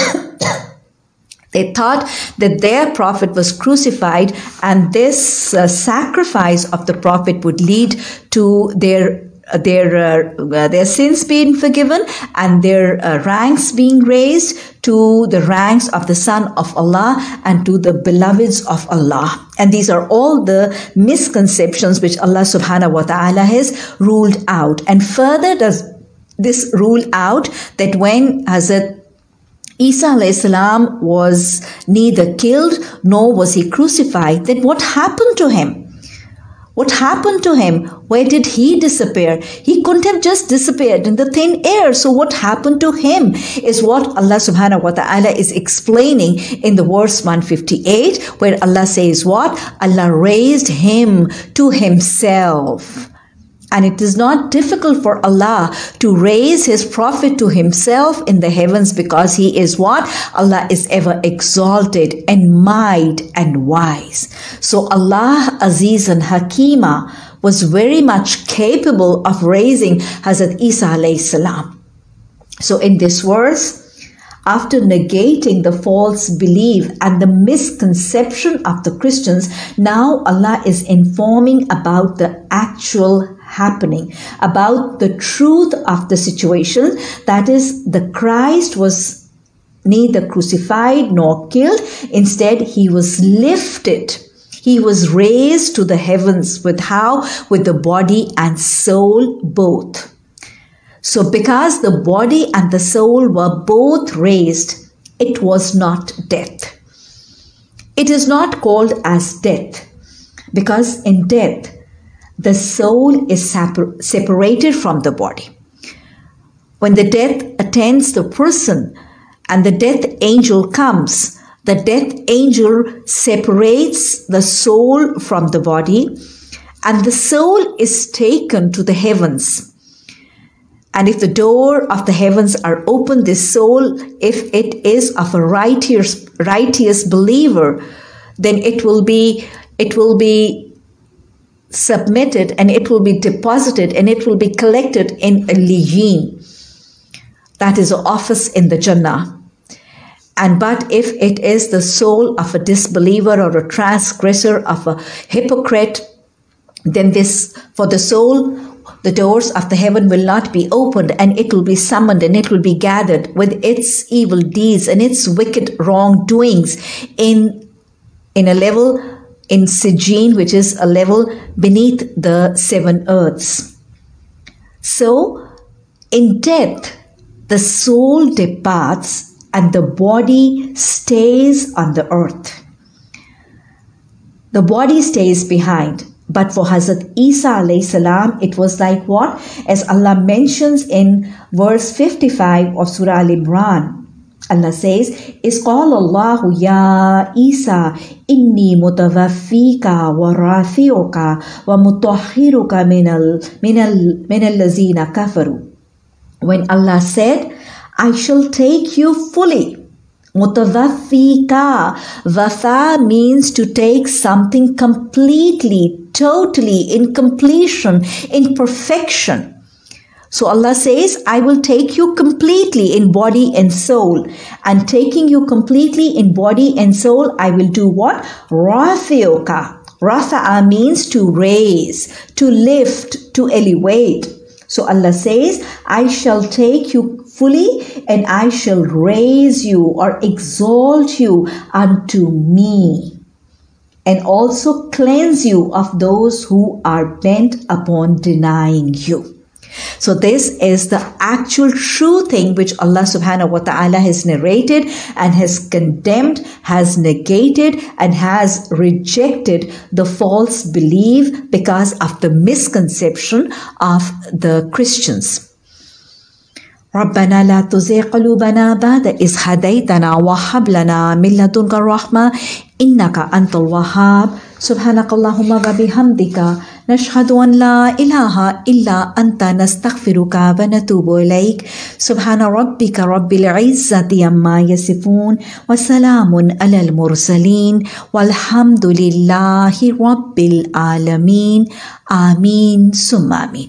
They thought that their prophet was crucified, and this uh, sacrifice of the prophet would lead to their uh, their uh, their sins being forgiven and their uh, ranks being raised to the ranks of the Son of Allah and to the beloveds of Allah. And these are all the misconceptions which Allah subhanahu wa ta'ala has ruled out. And further does this rule out that when Hazrat Isa alayhi salam was neither killed nor was he crucified, then what happened to him? What happened to him? Where did he disappear? He couldn't have just disappeared in the thin air. So what happened to him is what Allah subhanahu wa ta'ala is explaining in the verse one fifty-eight, where Allah says what? Allah raised him to himself. And it is not difficult for Allah to raise his prophet to himself in the heavens, because he is what? Allah is ever exalted and might and wise. So Allah Aziz and Hakima was very much capable of raising Hazrat Isa alayhi salam. So in this verse, after negating the false belief and the misconception of the Christians, now Allah is informing about the actual happening, about the truth of the situation. That is, the Christ was neither crucified nor killed. Instead, he was lifted. He was raised to the heavens. With how? With the body and soul both. So because the body and the soul were both raised, it was not death. It is not called as death, because in death, the soul is separ- separated from the body. When the death attends the person and the death angel comes, the death angel separates the soul from the body, and the soul is taken to the heavens. And if the door of the heavens are open, this soul, if it is of a righteous, righteous believer, then it will be, it will be submitted, and it will be deposited, and it will be collected in Illiyyin. That is an office in the Jannah. And but if it is the soul of a disbeliever or a transgressor, of a hypocrite, then this, for the soul, the doors of the heaven will not be opened, and it will be summoned, and it will be gathered with its evil deeds and its wicked wrongdoings in, in a level in Sijin, which is a level beneath the seven earths. So, in death, the soul departs and the body stays on the earth. The body stays behind. But for Hazrat Isa alayhi salam, it was like what? As Allah mentions in verse fifty-five of Surah Al-Imran, Allah says, "Isqala Allahu ya Isa, inni mutawaffika wa rafi'uka wa mutahhiruka minal minal minal lazina kafaru." When Allah said, "I shall take you fully." Mutawaffika. Wafa means to take something completely, totally, in completion, in perfection. So Allah says, I will take you completely in body and soul. And taking you completely in body and soul, I will do what? Rafi'uka. Rafa'a means to raise, to lift, to elevate. So Allah says, I shall take you fully and I shall raise you or exalt you unto me, and also cleanse you of those who are bent upon denying you. So this is the actual true thing which Allah subhanahu wa ta'ala has narrated and has condemned, has negated, and has rejected the false belief because of the misconception of the Christians. ربنا لا تزغ قلوبنا بعد إذ هديتنا وهب لنا من لدنك الرحمة إنك أنت الوهاب سبحانك اللهم وبحمدك نشهد أن لا إله إلا أنت نستغفرك ونتوب إليك سبحان ربك رب العزة عما يصفون وسلام على المرسلين والحمد لله رب العالمين آمين ثم آمين.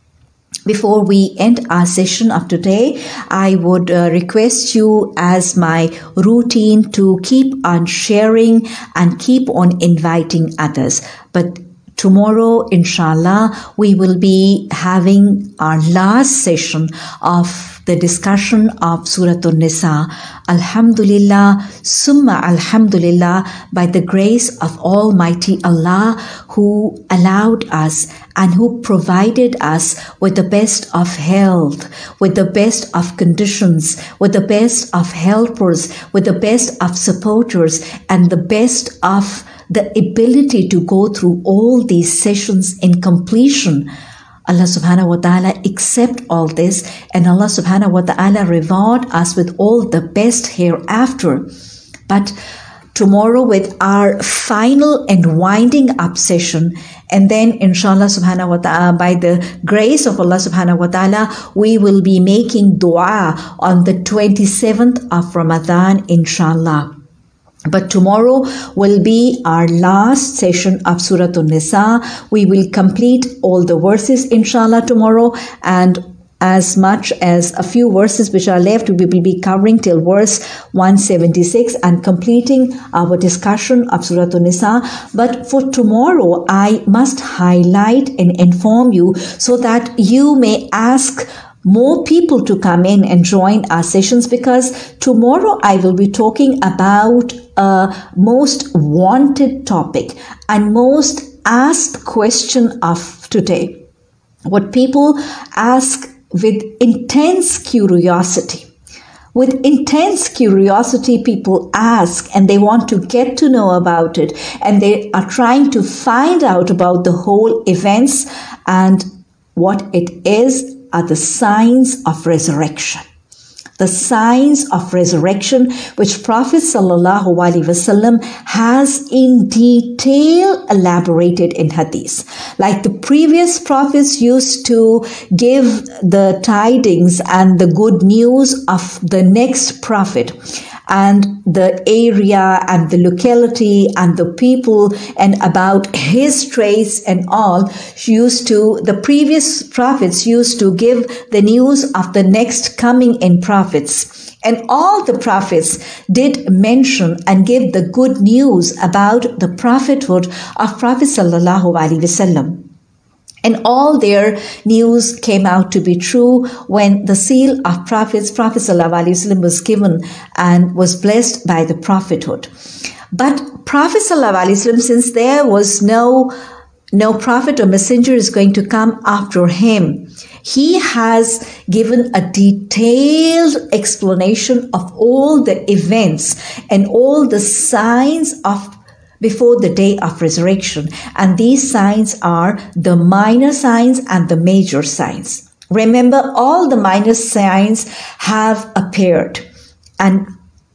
Before we end our session of today, I would uh, request you, as my routine, to keep on sharing and keep on inviting others. But tomorrow, inshallah, we will be having our last session of the discussion of Surah An-Nisa. Alhamdulillah, summa alhamdulillah, by the grace of Almighty Allah, who allowed us and who provided us with the best of health, with the best of conditions, with the best of helpers, with the best of supporters, and the best of the ability to go through all these sessions in completion. Allah subhanahu wa ta'ala accept all this, and Allah subhanahu wa ta'ala reward us with all the best hereafter. But tomorrow with our final and winding up session, and then inshallah subhanahu wa ta'ala, by the grace of Allah subhanahu wa ta'ala, we will be making dua on the twenty-seventh of Ramadan, inshallah. But tomorrow will be our last session of Surah An-Nisa. We will complete all the verses inshallah tomorrow, and as much as a few verses which are left, we will be covering till verse one seventy-six and completing our discussion of Surah An-Nisa. But for tomorrow, I must highlight and inform you so that you may ask more people to come in and join our sessions, because tomorrow I will be talking about a most wanted topic and most asked question of today. What people ask with intense curiosity. With intense curiosity, people ask and they want to get to know about it, and they are trying to find out about the whole events and what it is are the signs of resurrection. The signs of resurrection which Prophet Sallallahu Alaihi Wasallam has in detail elaborated in hadith. Like the previous prophets used to give the tidings and the good news of the next prophet, and the area and the locality and the people and about his traits and all, used to, the previous prophets used to give the news of the next coming in prophets. And all the prophets did mention and give the good news about the prophethood of Prophet Sallallahu Alaihi Wasallam. And all their news came out to be true when the seal of prophets, Prophet Sallallahu Alaihi Wasallam, was given and was blessed by the prophethood. But Prophet Sallallahu Alaihi Wasallam, since there was no, no prophet or messenger is going to come after him, he has given a detailed explanation of all the events and all the signs of before the day of resurrection. And these signs are the minor signs and the major signs. Remember, all the minor signs have appeared, and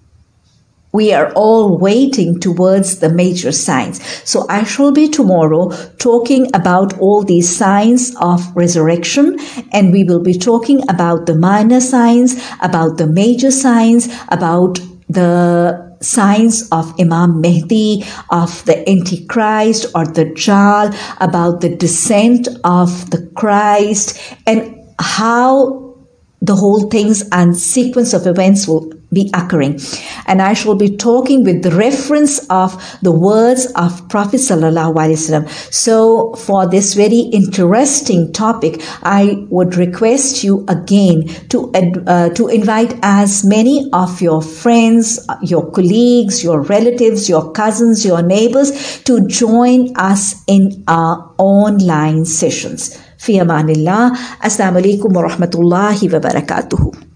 we are all waiting towards the major signs. So I shall be tomorrow talking about all these signs of resurrection, and we will be talking about the minor signs, about the major signs, about the signs of Imam Mahdi, of the Antichrist or the Dajjal, about the descent of the Christ, and how the whole things and sequence of events will be occurring. And I shall be talking with the reference of the words of Prophet Sallallahu Alaihi Wasallam. So for this very interesting topic, I would request you again to, uh, to invite as many of your friends, your colleagues, your relatives, your cousins, your neighbors to join us in our online sessions. Fi amanillah. Assalamu alaikum wa rahmatullahi wa barakatuhu.